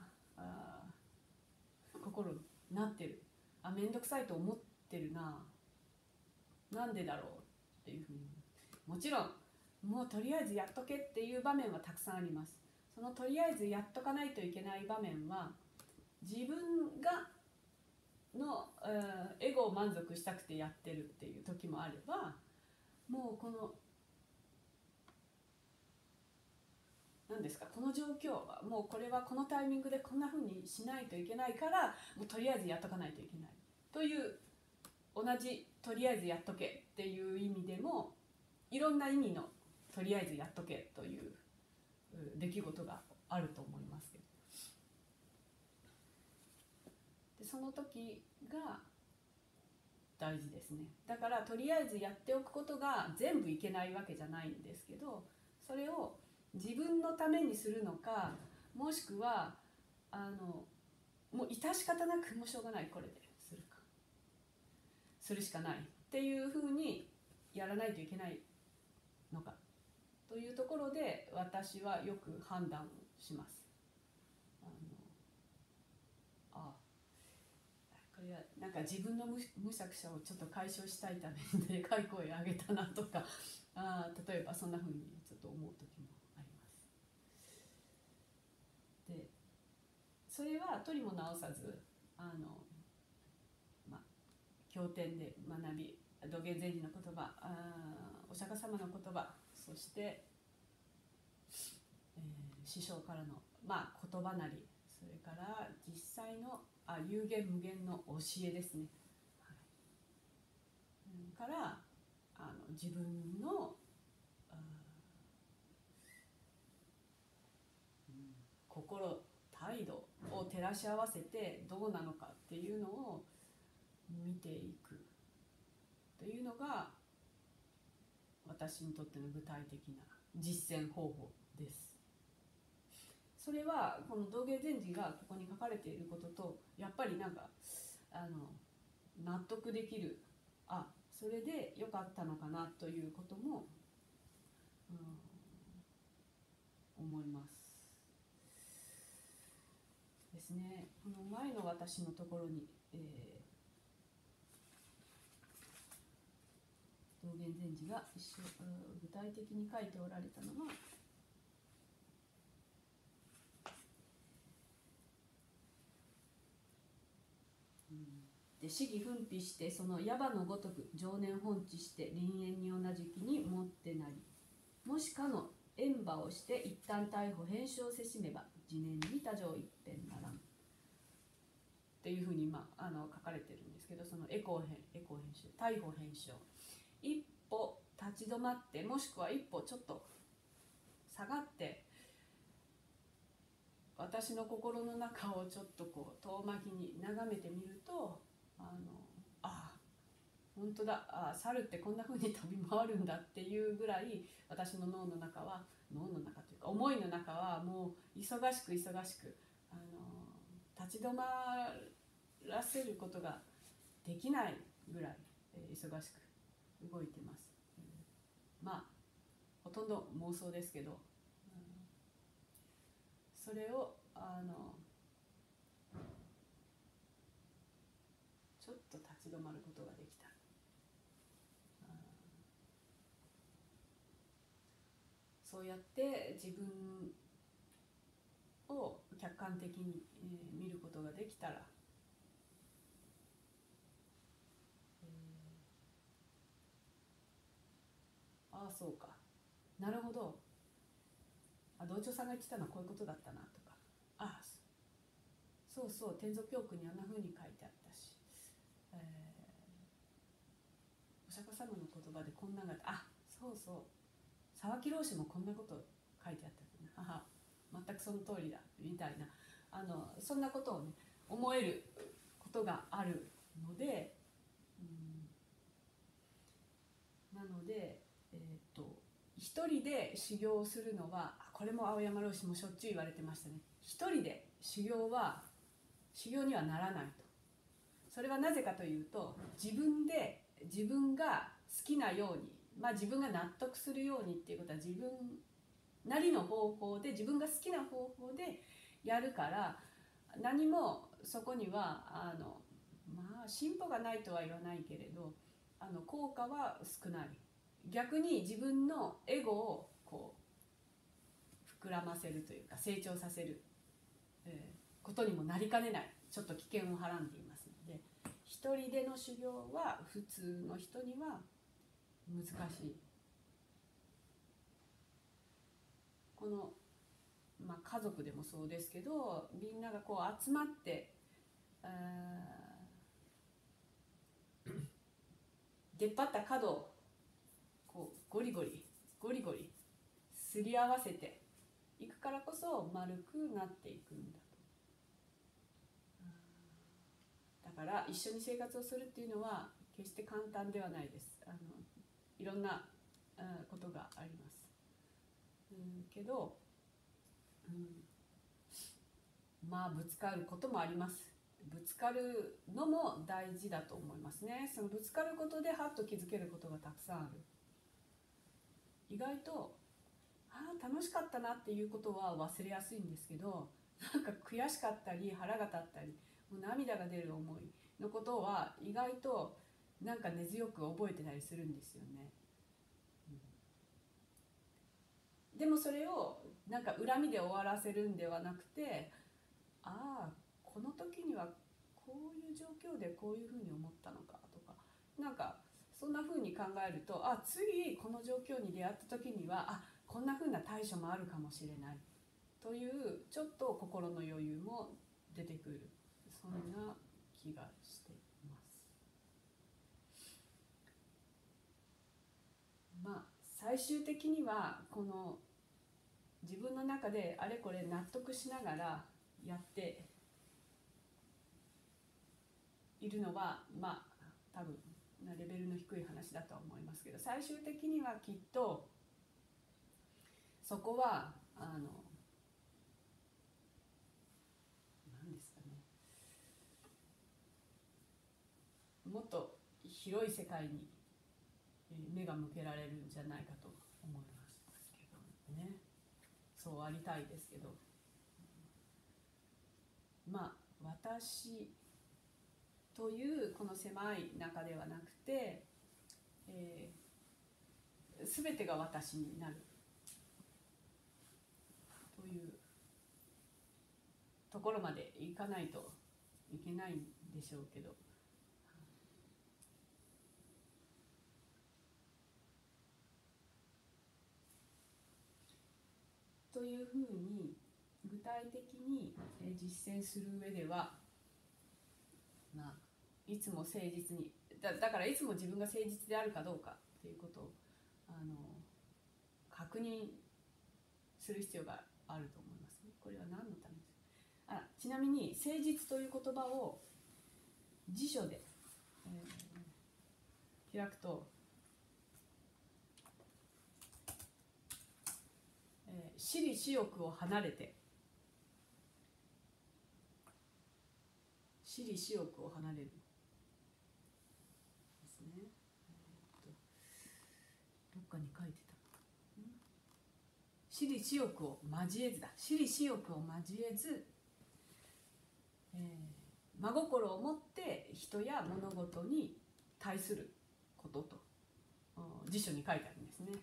心になってる、めんどくさいと思ってるな、なんでだろうっていうふうに、もちろんもうとりあえずやっとけっていう場面はたくさんあります。そのとりあえずやっとかないといけない場面は、自分がのエゴを満足したくてやってるっていう時もあれば、もうこの何ですか、この状況はもうこれはこのタイミングでこんな風にしないといけないから、もうとりあえずやっとかないといけないという、同じとりあえずやっとけっていう意味でも、いろんな意味のとりあえずやっとけという出来事があると思いますけど、でその時が大事ですね。だからとりあえずやっておくことが全部いけないわけじゃないんですけど、それを自分のためにするのか、もしくはもう致し方なく、もうしょうがない、これでするか、するしかないっていうふうにやらないといけないのかというところで、私はよく判断します。これはなんか自分のむしゃくしゃをちょっと解消したいためでかい声を上げたなとか、例えばそんなふうにちょっと思う時もあります。でそれはとりも直さず経典で学び、土下禅師の言葉、お釈迦様の言葉、そして、師匠からの、言葉なり、それから実際の有限無限の教えですね、から自分の心、態度を照らし合わせてどうなのかっていうのを見ていくというのが、私にとっての具体的な実践方法です。それはこの道元禅師がここに書かれていることとやっぱりなんか納得できる、それで良かったのかなということも、思いますですね。この前の私のところに、道元禅師が具体的に書いておられたのは、で思議奮起してその矢場のごとく常念本地して輪縁に同じきにもってなり、もしかの縁場をして一旦逮捕返証せしめば次年に他条一辺ならんっていうふうに、書かれてるんですけど、そのエコー返証、逮捕返証、一歩立ち止まって、もしくは一歩ちょっと下がって私の心の中をちょっとこう遠巻きに眺めてみると、本当だ、猿ってこんな風に飛び回るんだっていうぐらい、私の脳の中というか思いの中はもう忙しく立ち止まらせることができないぐらい、忙しく動いてます。ほとんど妄想ですけど、それをちょっと立ち止まることができた。そうやって自分を客観的に見ることができたら、そうか、なるほど、 道長さんが言ってたのはこういうことだったなとか、あ、そうそう、天蔵教訓にあんな風に書いてあったし、お釈迦様の言葉でこんなのがあ、そうそう、沢木老師もこんなこと書いてあったな、全くその通りだみたいな、そんなことをね思えることがあるので、なので、一人で修行をするのは、これも青山老師もしょっちゅう言われてましたね。一人で修行にはならないと。それはなぜかというと、自分が好きなように、自分が納得するようにっていうことは、自分なりの方法で、自分が好きな方法でやるから、何もそこには進歩がないとは言わないけれど、効果は少ない。逆に自分のエゴをこう膨らませるというか、成長させる、ことにもなりかねない、ちょっと危険をはらんでいますので、一人での修行は普通の人には難しい。この、家族でもそうですけど、みんながこう集まって出っ張った角をこうゴリゴリすり合わせていくからこそ丸くなっていくんだと。だから一緒に生活をするっていうのは決して簡単ではないです。いろんなことがあります。けど、ぶつかることもあります。ぶつかるのも大事だと思いますね。そのぶつかることでハッと気づけることがたくさんある。意外と楽しかったなっていうことは忘れやすいんですけど、なんか悔しかったり腹が立ったりもう涙が出る思いのことは意外となんか根強く覚えてたりするんですよね。でもそれをなんか恨みで終わらせるんではなくて、この時にはこういう状況でこういうふうに思ったのかとか、なんかそんなふうに考えると、次この状況に出会った時にはこんなふうな対処もあるかもしれないというちょっと心の余裕も出てくる、そんな気がしています。最終的にはこの自分の中であれこれ納得しながらやっているのは多分レベルの低い話だとは思いますけど、最終的にはきっとそこは何ですかね、もっと広い世界に目が向けられるんじゃないかと思いますけどね。そうありたいですけど、私というこの狭い中ではなくて、全てが私になるというところまでいかないといけないんでしょうけど、というふうに具体的に実践する上では、いつも誠実に だからいつも自分が誠実であるかどうかということを確認する必要があると思いますね。これは何のためですか。ちなみに誠実という言葉を辞書で、開くと、私利私欲を離れて、私利私欲を離れるですね。どっかに書いてた。私利私欲を交えずだ。私利私欲を交えず、真心を持って人や物事に対することと辞書に書いてあるんですね。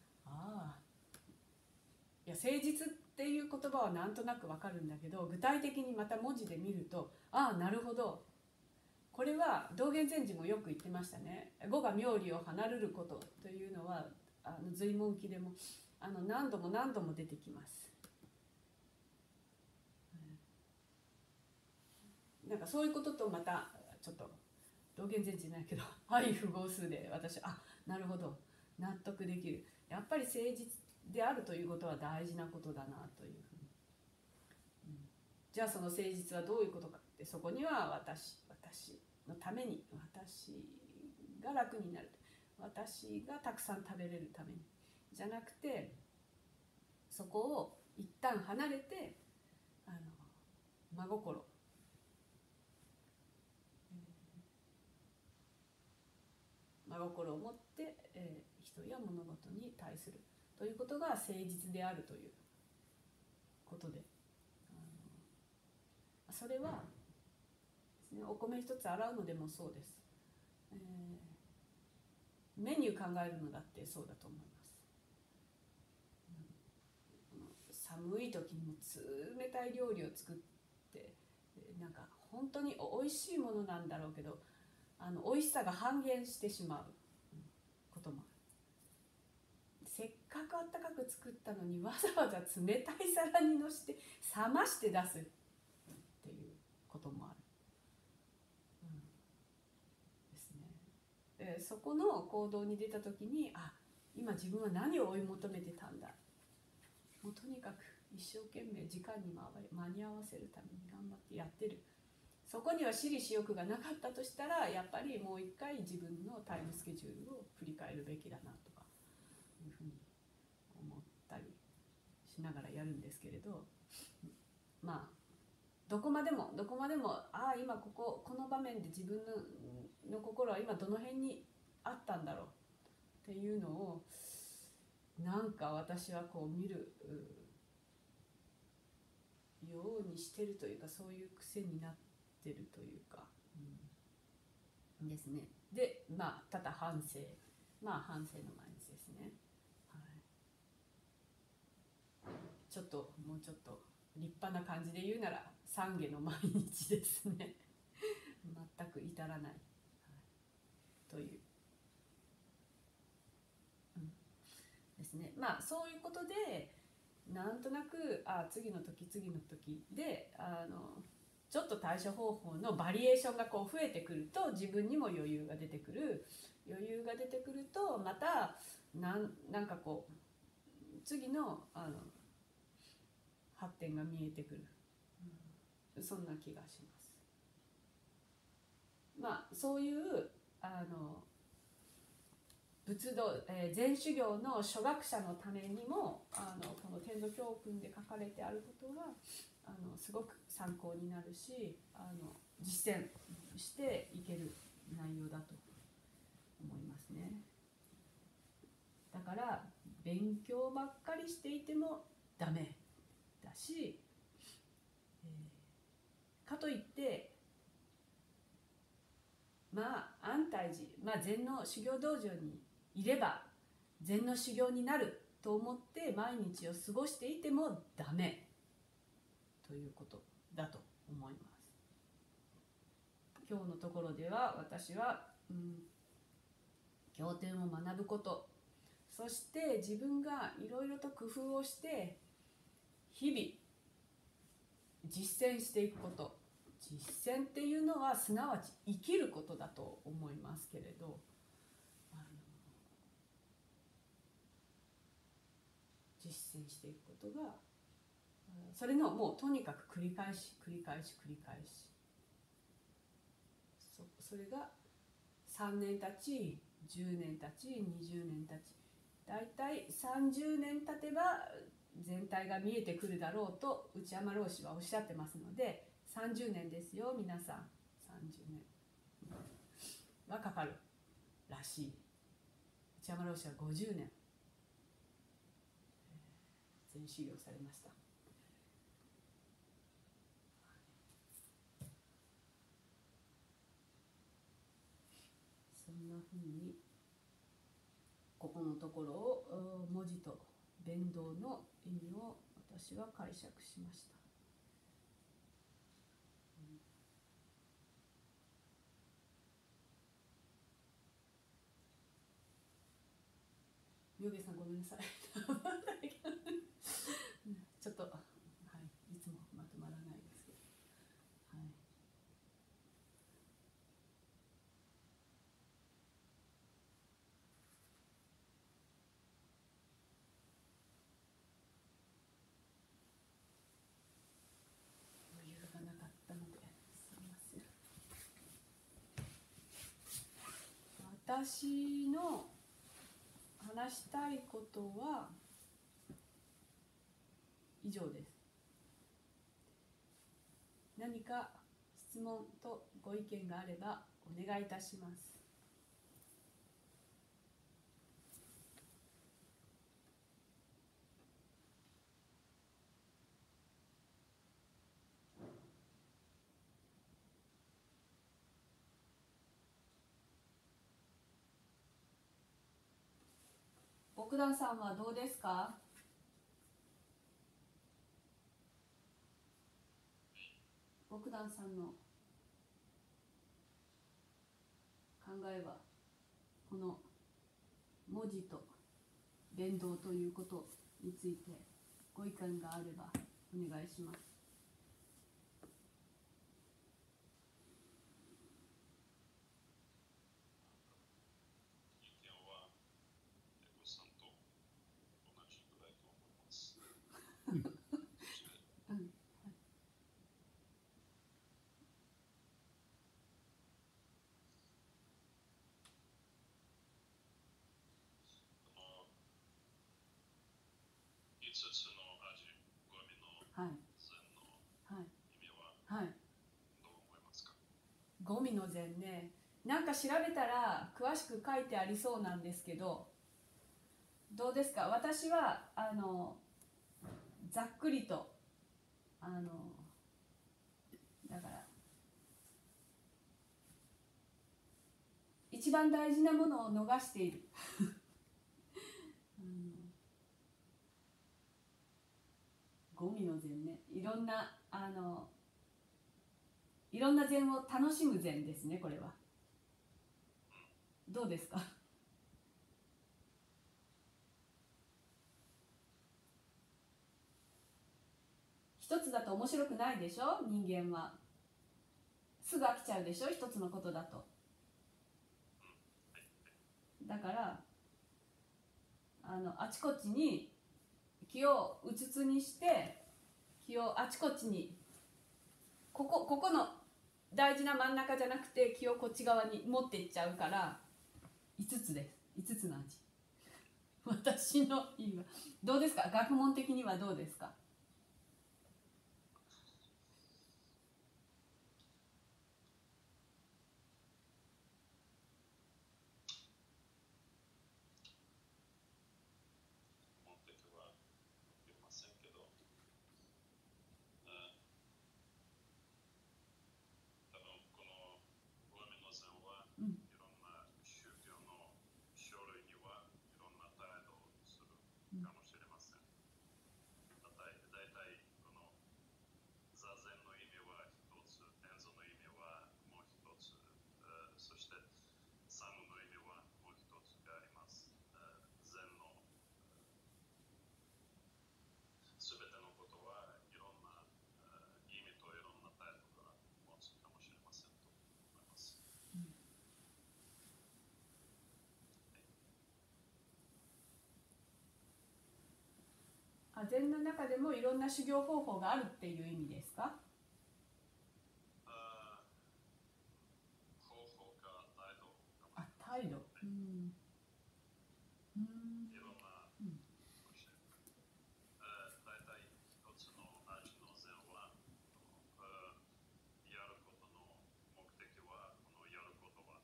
いや、誠実っていう言葉はなんとなくわかるんだけど、具体的にまた文字で見ると、なるほど、これは道元禅師もよく言ってましたね。語が妙理を離れることというのは随文記でも何度も出てきます。 なんかそういうこととまたちょっと同源前置じゃないけど相符合数で私なるほど納得できる、やっぱり誠実であるということは大事なことだなというふうに、じゃあその誠実はどういうことかって、そこには私のために、私が楽になる、私がたくさん食べれるためにじゃなくて、そこを一旦離れて真心、真心を持って、人や物事に対するということが誠実であるということで、それはですね、お米一つ洗うのでもそうです、メニュー考えるのだってそうだと思います、寒い時にも冷たい料理を作って、なんか本当に美味しいものなんだろうけど、美味しさが半減してしまうこともある。せっかくあったかく作ったのにわざわざ冷たい皿にのして冷まして出すっていうこともある、ですね。そこの行動に出た時に、今自分は何を追い求めてたんだ、もうとにかく一生懸命時間に間に合わせるために頑張ってやってる、そこには私利私欲がなかったとしたら、やっぱりもう一回自分のタイムスケジュールを振り返るべきだなとかいうふうに思ったりしながらやるんですけれど、まあどこまでも今この場面で自分の心は今どの辺にあったんだろうっていうのを、なんか私はこう見るようにしてるというか、そういう癖になってるというか、ですね。でただ反省、反省の毎日ですね、もうちょっと立派な感じで言うなら懺悔の毎日ですね全く至らない、という、ですね。そういうことでなんとなく次の時でちょっと対処方法のバリエーションがこう増えてくると、自分にも余裕が出てくると、またなんかこう次の発展が見えてくる、そんな気がします。そういう仏道、禅修行の初学者のためにもこの天道教訓で書かれてあることがすごく参考になるし、実践していける内容だと思いますね。だから勉強ばっかりしていてもダメだし、かといって安泰寺、禅の修行道場にいれば禅の修行になると思って毎日を過ごしていてもダメということだと思います。今日のところでは私は、経典を学ぶこと、そして自分がいろいろと工夫をして日々実践していくこと、実践っていうのはすなわち生きることだと思いますけれど、実践していくことが、それのもうとにかく繰り返しそれが3年経ち10年経ち20年経ち、だいたい30年経てば全体が見えてくるだろうと内山老師はおっしゃってますので、30年ですよ皆さん、30年はかかるらしい。内山老師は50年禅修行されました。そんなふうにここのところを文字と弁道の意味を私は解釈しました。妙芸さんごめんなさいちょっと、いつもまとまらないですけど、 私の話したいことは以上です。何か質問とご意見があればお願いいたします。奥田さんはどうですか？奥田さんの考えはこの文字と伝道ということについてご意見があればお願いします。 意見はエコさんと同じぐらいと思います。5つの味、ゴミのはい善のはい意味ははい。 どう思いますか？ ゴミの善ね、なんか調べたら詳しく書いてありそうなんですけど、どうですか？私はざっくりとだから一番大事なものを逃しているゴミの善ね、いろんな善を楽しむ善ですね。これはどうですか？一つだと面白くないでしょ。人間はすぐ飽きちゃうでしょ、一つのことだと。だからあちこちに気をうつつにして、気をあちこちにここの大事な真ん中じゃなくて気をこっち側に持っていっちゃうから、5つです。5つの味。私の意味はどうですか？学問的にはどうですか？ 目的は言いませんけど、多分このゴミの善はいろんな宗教の書類にはいろんな態度をするかもしれません。大体この座禅の意味は一つ、天座の意味はもう一つ、そしてサムの意味はもう一つがあります。禅のすべてのことはいろんな意味といろんな態度が持つかもしれませんと思います。 禅の中でもいろんな修行方法があるっていう意味ですか？ 方法か態度かもあ、態度。 いろんな、大体一つの味の善は、やることの目的は、このやることは、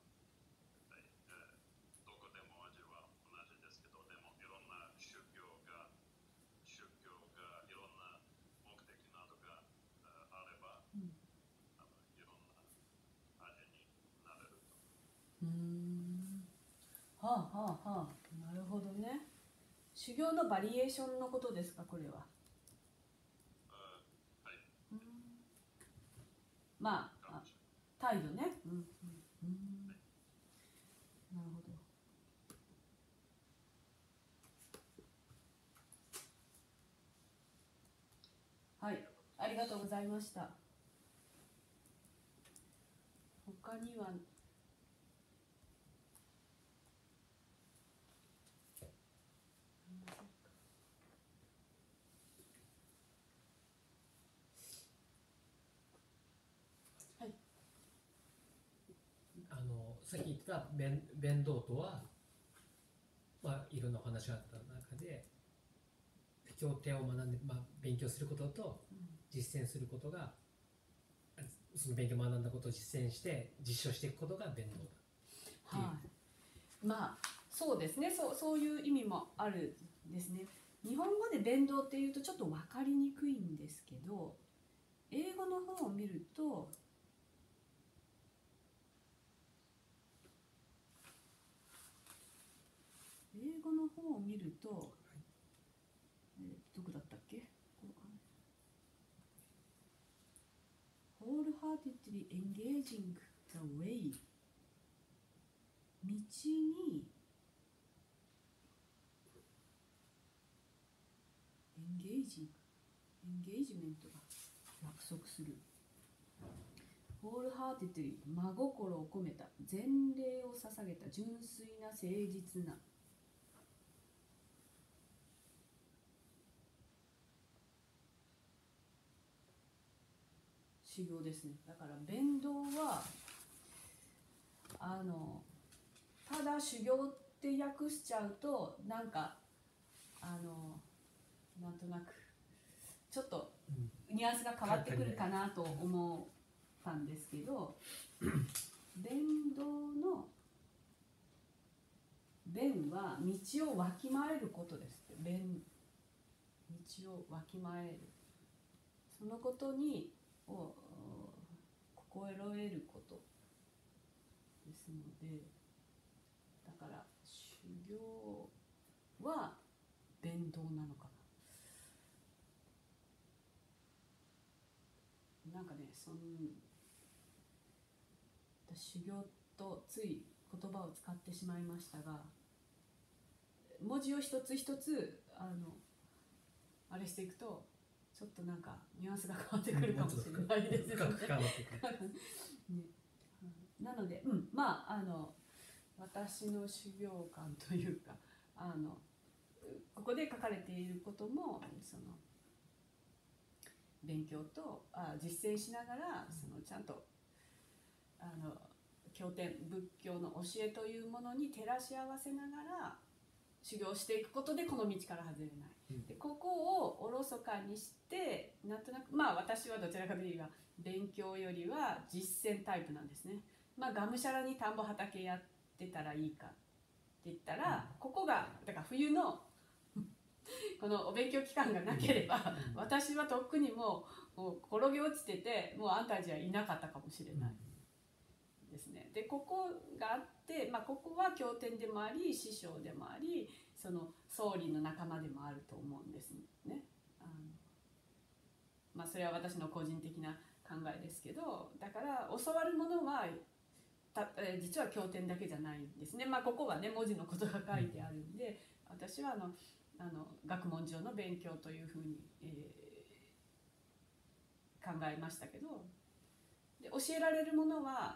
どこでも味は同じですけど、でもいろんな宗教がいろんな目的などがあれば、いろんな味になれると。 はあはあはあ、なるほどね。修行のバリエーションのことですか、これは。 はい。 まあ、態度ね。なるほど。はい、ありがとうございました。他にはさっき言った弁道とは、いろんなお話があった中で経典を学んで、勉強することと実践することが、その勉強学んだことを実践して実証していくことが弁道だっていう。 はい、まあそうですね、そういう意味もあるですね。日本語で弁道っていうとちょっと分かりにくいんですけど、英語の方を見るとどこだったっけ、wholeheartedly engaging the way、 道にエンゲージメントが約束する。wholeheartedly 真心を込めた、全霊を捧げた、純粋な、誠実な。修行ですね。だから弁道はただ修行って訳しちゃうとなんかなんとなくちょっとニュアンスが変わってくるかなと思ったんですけど、弁道の弁は道をわきまえることです。弁、道をわきまえる、そのことにを心得ることですので、だから修行は弁道なのかな。なんかね、修行とつい言葉を使ってしまいましたが、文字を一つ一つあれしていくとちょっとなんかニュアンスが変わってくるかもしれないですね。ね、なので、私の修行観というかここで書かれていることもその勉強と実践しながらちゃんと経典仏教の教えというものに照らし合わせながら修行していくことでこの道から外れない、でここをおろそかにしてなんとなく私はどちらかというと勉強よりは実践タイプなんですね。がむしゃらに田んぼ畑やってたらいいかって言ったら、ここがだから冬のこのお勉強期間がなければ私はとっくにもう転げ落ちててもうあんたたちはいなかったかもしれないですね。でここがあって、ここは経典でもあり師匠でもありその僧侶の仲間でもあると思うんですね。それは私の個人的な考えですけど、だから教わるものは実は経典だけじゃないんですね。ここはね文字のことが書いてあるんで、私は学問上の勉強というふうに、考えましたけど、で教えられるものは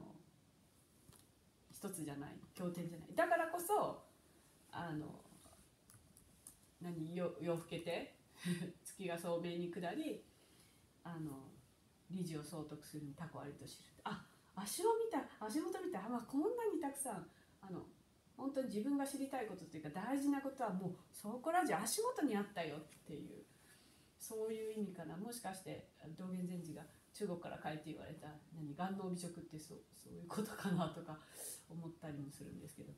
一つじゃない、経典じゃない。だからこそ夜更けて月が聡明に下り理事を総督するにタコありと知る。足元見たこんなにたくさん本当に自分が知りたいことというか大事なことはもうそこら中足元にあったよっていう、そういう意味かな。もしかして道元禅師が中国から帰って言われた元能美食ってそういうことかなとか思ったりもするんですけど、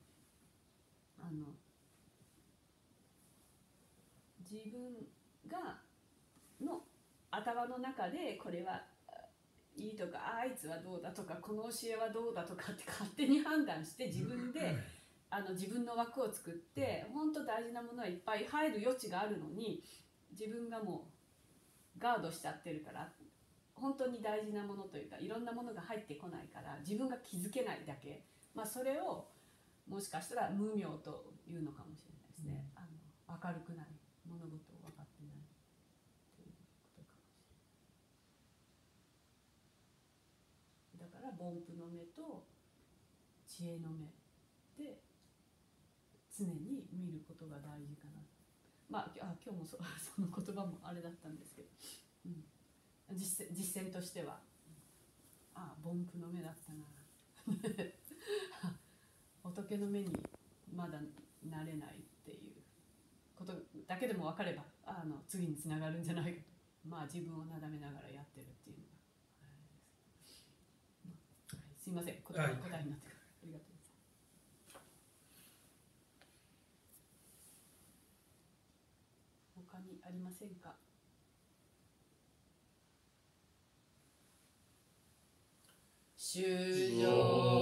自分がの頭の中でこれはいいとかあいつはどうだとかこの教えはどうだとかって勝手に判断して自分で自分の枠を作って、本当大事なものはいっぱい入る余地があるのに自分がもうガードしちゃってるから、本当に大事なものというかいろんなものが入ってこないから自分が気づけないだけ、それをもしかしたら無明というのかもしれないですね。明るくない、物事を分かってないということかもしれない。だから凡夫の目と知恵の目で常に見ることが大事かな。今日もその言葉もあれだったんですけど、実践としては凡夫の目だったな仏の目にまだなれないっていうことだけでも分かれば次につながるんじゃないかと、まあ自分をなだめながらやってるっていうのが、すいません答えになってからありがとうございます。他にありませんか？終了。